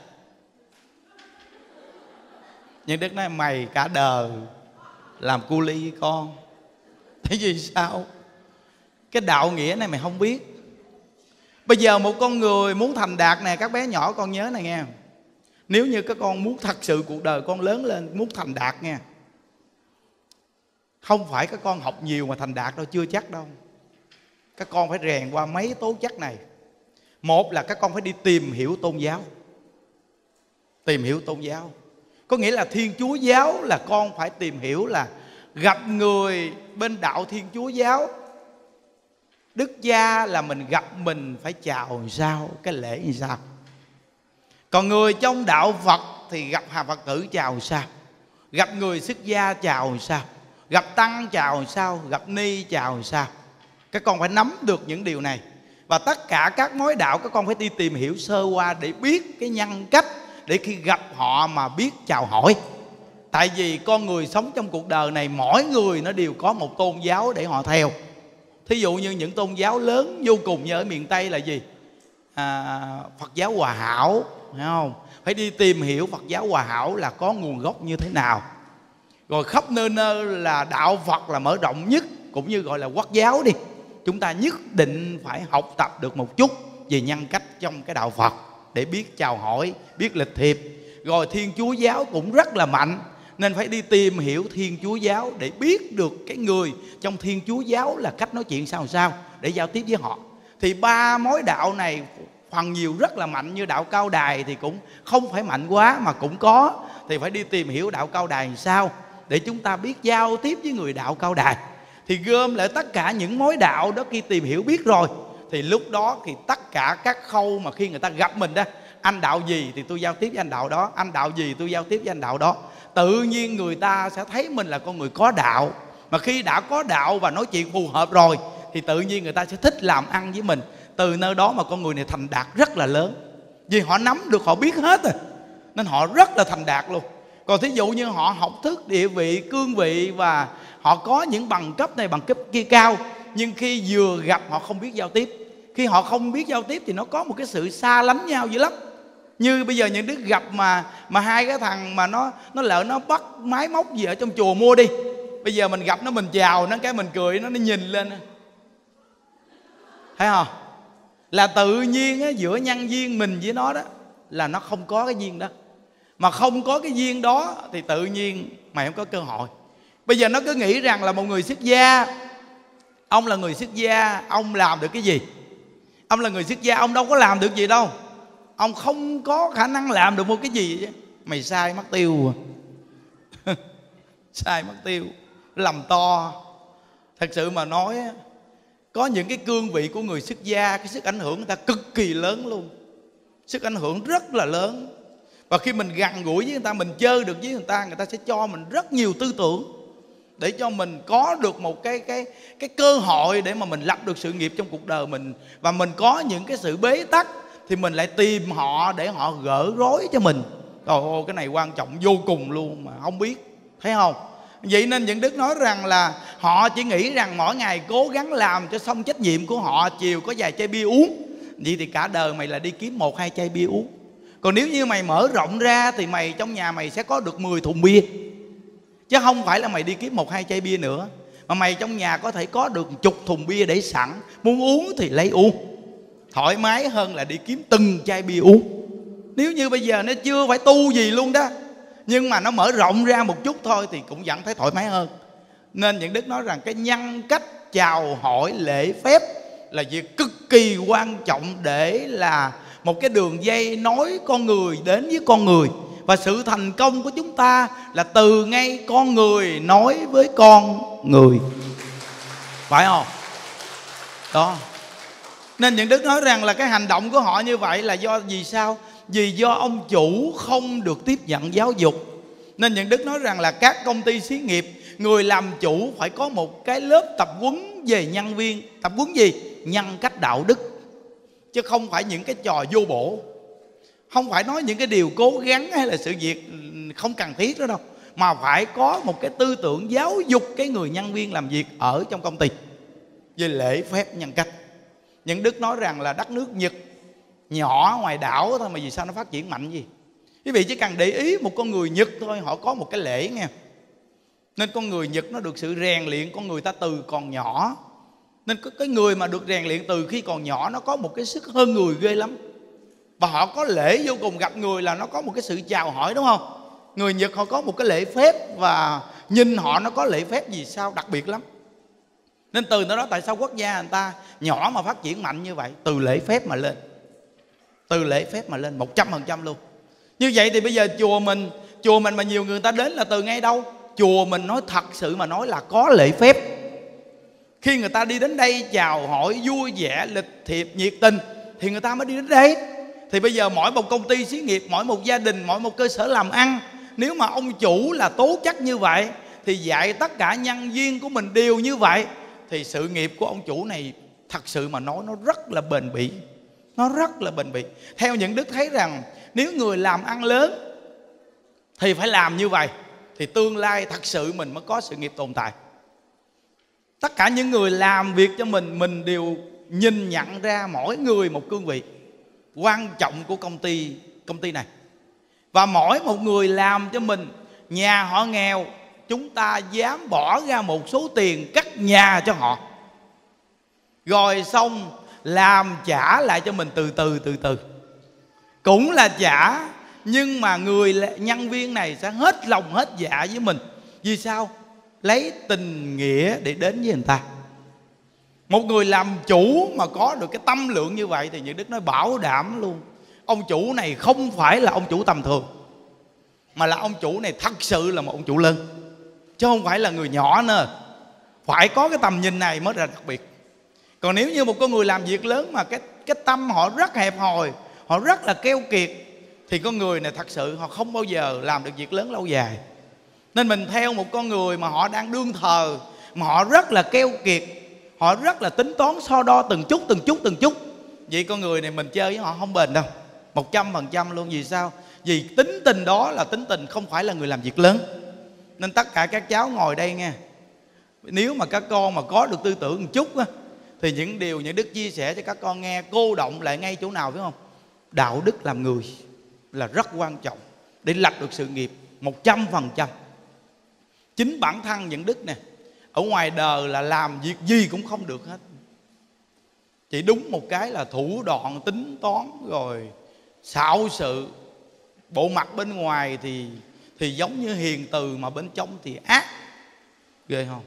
Những Đức nói mày cả đời làm cu ly với con. Thế vì sao? Cái đạo nghĩa này mày không biết. Bây giờ một con người muốn thành đạt nè, các bé nhỏ con nhớ này nghe, nếu như các con muốn thật sự cuộc đời con lớn lên, muốn thành đạt nha, không phải các con học nhiều mà thành đạt đâu, chưa chắc đâu. Các con phải rèn qua mấy tố chất này. Một là các con phải đi tìm hiểu tôn giáo. Tìm hiểu tôn giáo có nghĩa là Thiên Chúa giáo là con phải tìm hiểu, là gặp người bên đạo Thiên Chúa giáo, Đức cha là mình gặp mình phải chào làm sao, cái lễ như sao. Còn người trong đạo Phật thì gặp hàng Phật tử chào làm sao, gặp người xuất gia chào làm sao, gặp tăng chào làm sao, gặp ni chào làm sao. Các con phải nắm được những điều này. Và tất cả các mối đạo các con phải đi tìm hiểu sơ qua để biết cái nhân cách, để khi gặp họ mà biết chào hỏi. Tại vì con người sống trong cuộc đời này, mỗi người nó đều có một tôn giáo để họ theo. Thí dụ như những tôn giáo lớn vô cùng như ở miền Tây là gì? Phật giáo Hòa Hảo, phải không? Phải đi tìm hiểu Phật giáo Hòa Hảo là có nguồn gốc như thế nào. Rồi khắp nơi nơi là đạo Phật là mở rộng nhất, cũng như gọi là Quốc giáo đi. Chúng ta nhất định phải học tập được một chút về nhân cách trong cái đạo Phật để biết chào hỏi, biết lịch thiệp. Rồi Thiên Chúa giáo cũng rất là mạnh, nên phải đi tìm hiểu Thiên Chúa giáo để biết được cái người trong Thiên Chúa giáo là cách nói chuyện sao để giao tiếp với họ. Thì ba mối đạo này phần nhiều rất là mạnh. Như đạo Cao Đài thì cũng không phải mạnh quá mà cũng có. Thì phải đi tìm hiểu đạo Cao Đài làm sao để chúng ta biết giao tiếp với người đạo Cao Đài. Thì gom lại tất cả những mối đạo đó, khi tìm hiểu biết rồi thì lúc đó thì tất cả các khâu mà khi người ta gặp mình đó, anh đạo gì thì tôi giao tiếp với anh đạo đó, anh đạo gì tôi giao tiếp với anh đạo đó. Tự nhiên người ta sẽ thấy mình là con người có đạo. Mà khi đã có đạo và nói chuyện phù hợp rồi thì tự nhiên người ta sẽ thích làm ăn với mình. Từ nơi đó mà con người này thành đạt rất là lớn. Vì họ nắm được, họ biết hết rồi, nên họ rất là thành đạt luôn. Còn thí dụ như họ học thức địa vị, cương vị và họ có những bằng cấp này bằng cấp kia cao, nhưng khi vừa gặp họ không biết giao tiếp. Khi họ không biết giao tiếp thì nó có một cái sự xa lánh nhau dữ lắm. Như bây giờ những đứa gặp mà hai cái thằng mà nó lỡ nó bắt máy móc gì ở trong chùa mua đi. Bây giờ mình gặp nó, mình chào nó cái mình cười, nó nhìn lên, thấy không? Là tự nhiên á, giữa nhân duyên mình với nó đó là nó không có cái duyên đó. Mà không có cái duyên đó thì tự nhiên mày không có cơ hội. Bây giờ nó cứ nghĩ rằng là một người xuất gia, ông là người xuất gia, ông làm được cái gì? Ông là người xuất gia, ông đâu có làm được gì đâu. Ông không có khả năng làm được một cái gì chứ. Mày sai mất tiêu à. Sai mất tiêu, làm to. Thật sự mà nói, có những cái cương vị của người xuất gia, cái sức ảnh hưởng người ta cực kỳ lớn luôn. Sức ảnh hưởng rất là lớn. Và khi mình gần gũi với người ta, mình chơi được với người ta sẽ cho mình rất nhiều tư tưởng để cho mình có được một cái cơ hội để mà mình lập được sự nghiệp trong cuộc đời mình. Và mình có những cái sự bế tắc thì mình lại tìm họ để họ gỡ rối cho mình. Trời ơi, cái này quan trọng vô cùng luôn mà không biết, thấy không? Vậy nên những Đức nói rằng là họ chỉ nghĩ rằng mỗi ngày cố gắng làm cho xong trách nhiệm của họ, chiều có vài chai bia uống. Vậy thì cả đời mày là đi kiếm 1-2 chai bia uống. Còn nếu như mày mở rộng ra thì mày trong nhà mày sẽ có được 10 thùng bia. Chứ không phải là mày đi kiếm 1-2 chai bia nữa, mà mày trong nhà có thể có được 10 thùng bia để sẵn, muốn uống thì lấy uống. thoải mái hơn là đi kiếm từng chai bia uống. Nếu như bây giờ nó chưa phải tu gì luôn đó, nhưng mà nó mở rộng ra một chút thôi thì cũng vẫn thấy thoải mái hơn. Nên những đức nói rằng cái nhân cách chào hỏi lễ phép là việc cực kỳ quan trọng để là một cái đường dây nối con người đến với con người. Và sự thành công của chúng ta là từ ngay con người nói với con người, phải không? Đó. Nên những đức nói rằng là cái hành động của họ như vậy là do vì sao? Vì do ông chủ không được tiếp nhận giáo dục. Nên những đức nói rằng là các công ty xí nghiệp, người làm chủ phải có một cái lớp tập huấn về nhân viên. Tập huấn gì? Nhân cách đạo đức. Chứ không phải những cái trò vô bổ, không phải nói những cái điều cố gắng hay là sự việc không cần thiết đó đâu, mà phải có một cái tư tưởng giáo dục cái người nhân viên làm việc ở trong công ty về lễ phép nhân cách. Những đức nói rằng là đất nước Nhật nhỏ ngoài đảo thôi mà vì sao nó phát triển mạnh gì? Quý vị chỉ cần để ý một con người Nhật thôi, họ có một cái lễ nghe. Nên con người Nhật nó được sự rèn luyện con người ta từ còn nhỏ. Nên cái người mà được rèn luyện từ khi còn nhỏ nó có một cái sức hơn người ghê lắm. Và họ có lễ vô cùng, gặp người là nó có một cái sự chào hỏi, đúng không? Người Nhật họ có một cái lễ phép, và nhìn họ nó có lễ phép gì sao đặc biệt lắm. Nên từ đó tại sao quốc gia người ta nhỏ mà phát triển mạnh như vậy? Từ lễ phép mà lên. Từ lễ phép mà lên 100% luôn. Như vậy thì bây giờ chùa mình mà nhiều người ta đến là từ ngay đâu? Chùa mình nói thật sự mà nói là có lễ phép. Khi người ta đi đến đây chào hỏi vui vẻ, lịch thiệp, nhiệt tình thì người ta mới đi đến đây. Thì bây giờ mỗi một công ty xí nghiệp, mỗi một gia đình, mỗi một cơ sở làm ăn, nếu mà ông chủ là tố chất như vậy thì dạy tất cả nhân viên của mình đều như vậy, thì sự nghiệp của ông chủ này thật sự mà nói nó rất là bền bỉ. Nó rất là bền bỉ. Theo những đức thấy rằng nếu người làm ăn lớn thì phải làm như vậy, thì tương lai thật sự mình mới có sự nghiệp tồn tại. Tất cả những người làm việc cho mình đều nhìn nhận ra mỗi người một cương vị quan trọng của công ty này. Và mỗi một người làm cho mình, nhà họ nghèo, chúng ta dám bỏ ra một số tiền cất nhà cho họ, rồi xong làm trả lại cho mình từ từ. Cũng là trả, nhưng mà người nhân viên này sẽ hết lòng hết dạ với mình. Vì sao? Lấy tình nghĩa để đến với người ta. Một người làm chủ mà có được cái tâm lượng như vậy thì những đức nói bảo đảm luôn, ông chủ này không phải là ông chủ tầm thường, mà là ông chủ này thật sự là một ông chủ lớn, chứ không phải là người nhỏ nữa. Phải có cái tầm nhìn này mới là đặc biệt. Còn nếu như một con người làm việc lớn mà cái tâm họ rất hẹp hòi, họ rất là keo kiệt, thì con người này thật sự họ không bao giờ làm được việc lớn lâu dài. Nên mình theo một con người mà họ đang đương thờ, mà họ rất là keo kiệt, họ rất là tính toán so đo từng chút, vậy con người này mình chơi với họ không bền đâu, 100% luôn. Vì sao? Vì tính tình đó là tính tình không phải là người làm việc lớn. Nên tất cả các cháu ngồi đây nghe, nếu mà các con mà có được tư tưởng một chút á, thì những điều những đức chia sẻ cho các con nghe cô động lại ngay chỗ nào, phải không? Đạo đức làm người là rất quan trọng để lập được sự nghiệp 100%. Chính bản thân những đức nè, ở ngoài đời là làm việc gì cũng không được hết. Chỉ đúng một cái là thủ đoạn tính toán rồi xạo sự. Bộ mặt bên ngoài thì giống như hiền từ, mà bên trong thì ác. Ghê không?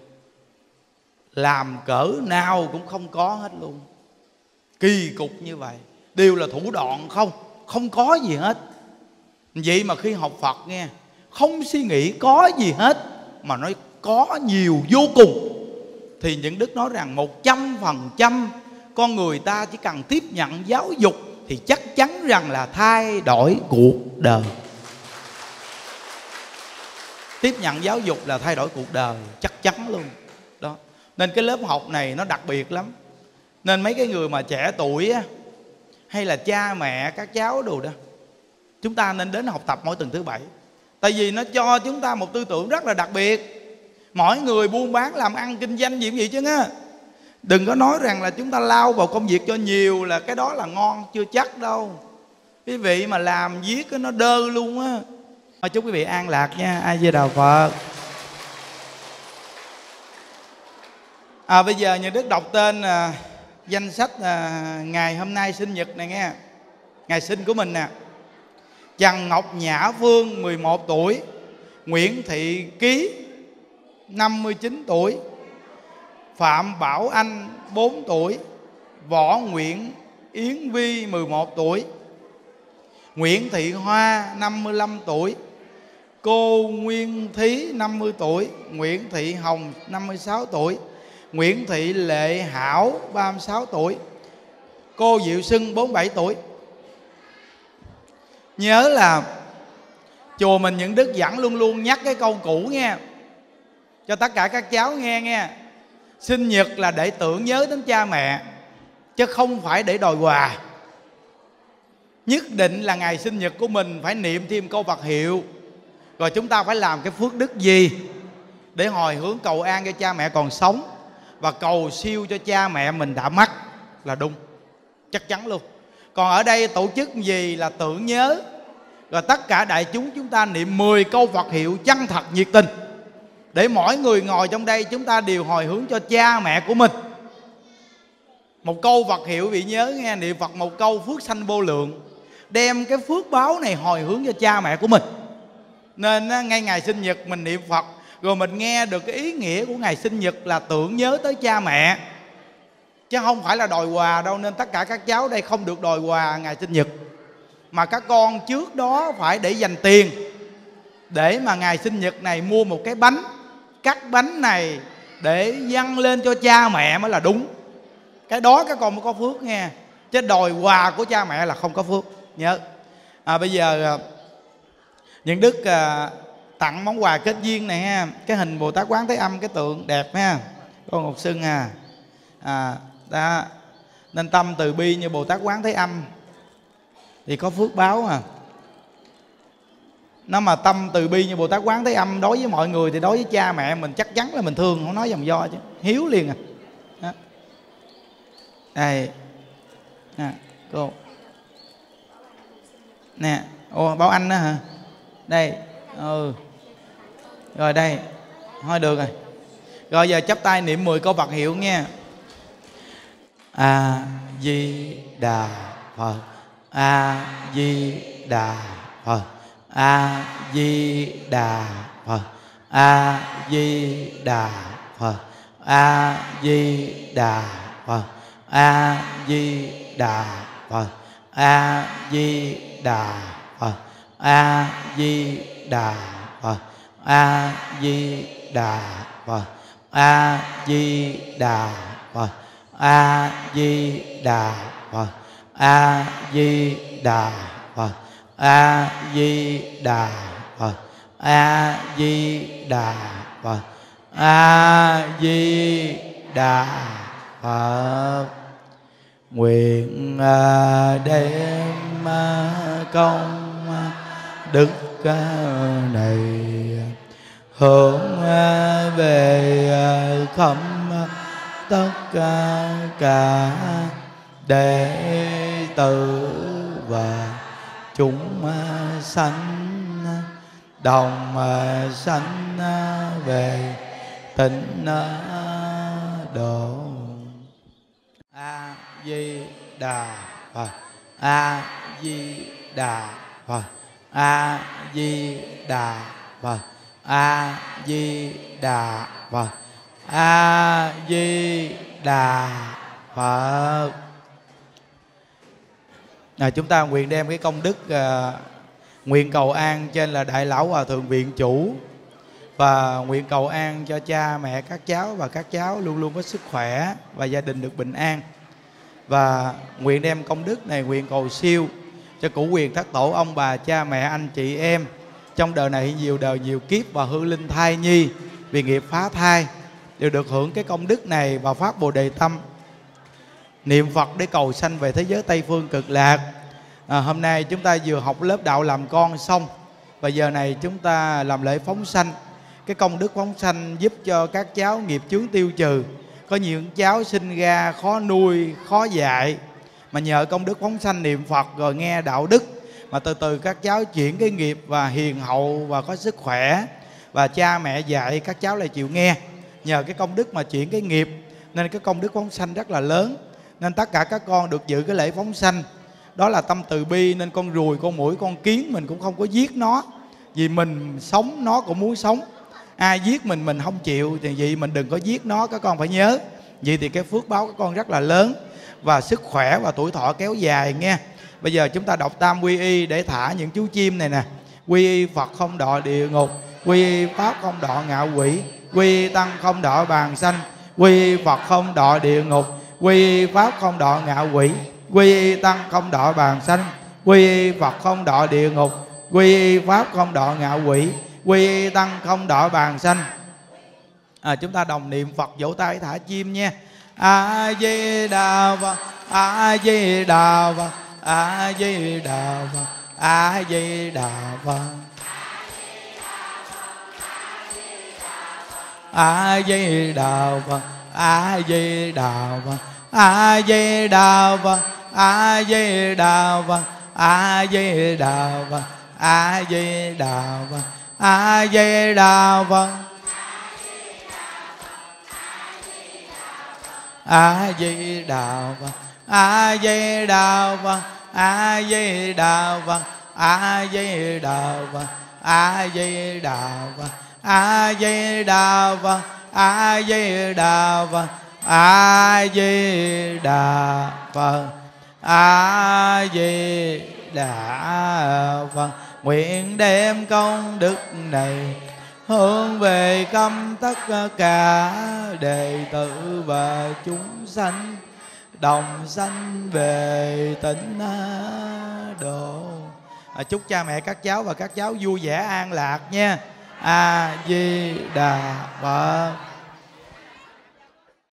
Làm cỡ nào cũng không có hết luôn. Kỳ cục như vậy. Đều là thủ đoạn không có gì hết. Vậy mà khi học Phật nghe, không suy nghĩ có gì hết, mà nói có nhiều vô cùng. Thì những đức nói rằng 100% con người ta chỉ cần tiếp nhận giáo dục thì chắc chắn rằng là thay đổi cuộc đời. Tiếp nhận giáo dục là thay đổi cuộc đời, chắc chắn luôn đó. Nên cái lớp học này nó đặc biệt lắm. Nên mấy cái người mà trẻ tuổi á, hay là cha mẹ các cháu đồ đó, chúng ta nên đến học tập mỗi tuần thứ Bảy. Tại vì nó cho chúng ta một tư tưởng rất là đặc biệt. Mỗi người buôn bán làm ăn kinh doanh gì cũng vậy chứ á. Đừng có nói rằng là chúng ta lao vào công việc cho nhiều là cái đó là ngon, chưa chắc đâu. Quý vị mà làm viết nó đơ luôn á. Chúc quý vị an lạc nha. A Di Đà Phật. Bây giờ nhà đức đọc tên danh sách ngày hôm nay sinh nhật này nghe, ngày sinh của mình nè. Trần Ngọc Nhã Phương 11 tuổi, Nguyễn Thị Ký 59 tuổi, Phạm Bảo Anh 4 tuổi, Võ Nguyễn Yến Vi 11 tuổi, Nguyễn Thị Hoa 55 tuổi, cô Nguyên Thí 50 tuổi, Nguyễn Thị Hồng 56 tuổi, Nguyễn Thị Lệ Hảo 36 tuổi, cô Diệu Xuân 47 tuổi. Nhớ là chùa mình Những Đức Dẫn luôn luôn nhắc cái câu cũ nghe, cho tất cả các cháu nghe. Sinh nhật là để tưởng nhớ đến cha mẹ, chứ không phải để đòi quà. Nhất định là ngày sinh nhật của mình phải niệm thêm câu Phật hiệu, rồi chúng ta phải làm cái phước đức gì để hồi hướng cầu an cho cha mẹ còn sống, và cầu siêu cho cha mẹ mình đã mất là đúng, chắc chắn luôn. Còn ở đây tổ chức gì là tưởng nhớ, rồi tất cả đại chúng chúng ta niệm 10 câu Phật hiệu chân thật nhiệt tình, để mỗi người ngồi trong đây chúng ta đều hồi hướng cho cha mẹ của mình. Một câu Phật hiệu bị nhớ nghe, niệm Phật một câu phước sanh vô lượng, đem cái phước báo này hồi hướng cho cha mẹ của mình. Nên ngay ngày sinh nhật mình niệm Phật, rồi mình nghe được cái ý nghĩa của ngày sinh nhật là tưởng nhớ tới cha mẹ, chứ không phải là đòi quà đâu. Nên tất cả các cháu đây không được đòi quà ngày sinh nhật, mà các con trước đó phải để dành tiền để mà ngày sinh nhật này mua một cái bánh, cắt bánh này để dâng lên cho cha mẹ mới là đúng. Cái đó các con mới có phước nghe, chứ đòi quà của cha mẹ là không có phước, nhớ. Bây giờ Những Đức tặng món quà kết duyên này ha, cái hình Bồ Tát Quán Thế Âm, cái tượng đẹp ha, con Ngọc Xuân đó. Nên tâm từ bi như Bồ Tát Quán Thế Âm thì có phước báo à. Nó mà tâm từ bi như Bồ Tát Quán Thế Âm đối với mọi người thì đối với cha mẹ mình chắc chắn là mình thương, không nói dòng do chứ, hiếu liền à. Đó. Đây cô nè, Bảo Anh đó hả? Đây, rồi đây, thôi được rồi. Rồi giờ chắp tay niệm 10 câu Phật hiệu nghe. A Di Đà Phật, A Di Đà Phật, A Di Đà Phật, A Di Đà Phật, A Di Đà Phật, A Di Đà Phật, A Di Đà Phật, A Di Đà Phật, A Di Đà Phật, A Di Đà Phật, A Di Đà Phật, A Di Đà Phật, A Di Đà Phật, A Di Đà Phật, A Di Đà Phật. Nguyện đem công đức này hướng về khắp tất cả đệ tử và chúng sanh đồng sanh về tịnh độ. A Di Đà Phật, A Di Đà Phật, A Di Đà Phật, A Di Đà Phật, A Di Đà Phật. Chúng ta nguyện đem cái công đức nguyện cầu an trên là Đại Lão Hòa Thượng Viện Chủ, và nguyện cầu an cho cha mẹ các cháu và các cháu luôn luôn có sức khỏe và gia đình được bình an. Và nguyện đem công đức này nguyện cầu siêu cho cửu quyền thất tổ ông bà cha mẹ anh chị em trong đời này nhiều đời nhiều kiếp, và hương linh thai nhi vì nghiệp phá thai đều được hưởng cái công đức này và phát Bồ Đề tâm niệm Phật để cầu sanh về thế giới Tây Phương Cực Lạc. Hôm nay chúng ta vừa học lớp đạo làm con xong, và giờ này chúng ta làm lễ phóng sanh. Cái công đức phóng sanh giúp cho các cháu nghiệp chướng tiêu trừ. Có nhiều cháu sinh ra khó nuôi, khó dạy, mà nhờ công đức phóng sanh niệm Phật rồi nghe đạo đức, mà từ từ các cháu chuyển cái nghiệp và hiền hậu và có sức khỏe, và cha mẹ dạy các cháu lại chịu nghe. Nhờ cái công đức mà chuyển cái nghiệp, nên cái công đức phóng sanh rất là lớn. nên tất cả các con được dự cái lễ phóng sanh. Đó là tâm từ bi, nên con ruồi, con muỗi, con kiến mình cũng không có giết nó, vì mình sống nó cũng muốn sống. Ai giết mình không chịu thì vậy mình đừng có giết nó, các con phải nhớ. Vậy thì cái phước báo các con rất là lớn, và sức khỏe và tuổi thọ kéo dài nghe. Bây giờ chúng ta đọc tam quy y để thả những chú chim này nè. Quy y Phật không đọa địa ngục, quy y Pháp không đọa ngạ quỷ, quy y Tăng không đọa bàn sanh, quy y Phật không đọa địa ngục, quy y Pháp không đọa ngạ quỷ, quy y Tăng không đọa bàn sanh, quy y Phật không đọa địa ngục, quy y Pháp không đọa ngạ quỷ, quy y Tăng không đọa bàn sanh. Chúng ta đồng niệm Phật, vỗ tay thả chim nha. A Di Đà Phật, A Di Đà Phật, A Di Đà Phật, A Di Đà Phật, A Di Đà Phật, A Di Đà Phật, A Di Đà Phật, A Di Đà Phật, A Di Đà Phật, A Di Đà Phật, A Di Đà Phật, A Di Đà Phật, A Di Đà Phật, A Di Đà Phật, A Di Đà Phật, A Di Đà Phật, A Di Đà Phật, A Di Đà Phật, A Di Đà Phật, A Di Đà Phật. Nguyện đem công đức này hướng về khắp tất cả đệ tử và chúng sanh, đồng sanh về tịnh độ. Chúc cha mẹ các cháu và các cháu vui vẻ an lạc nha. A Di Đà Phật.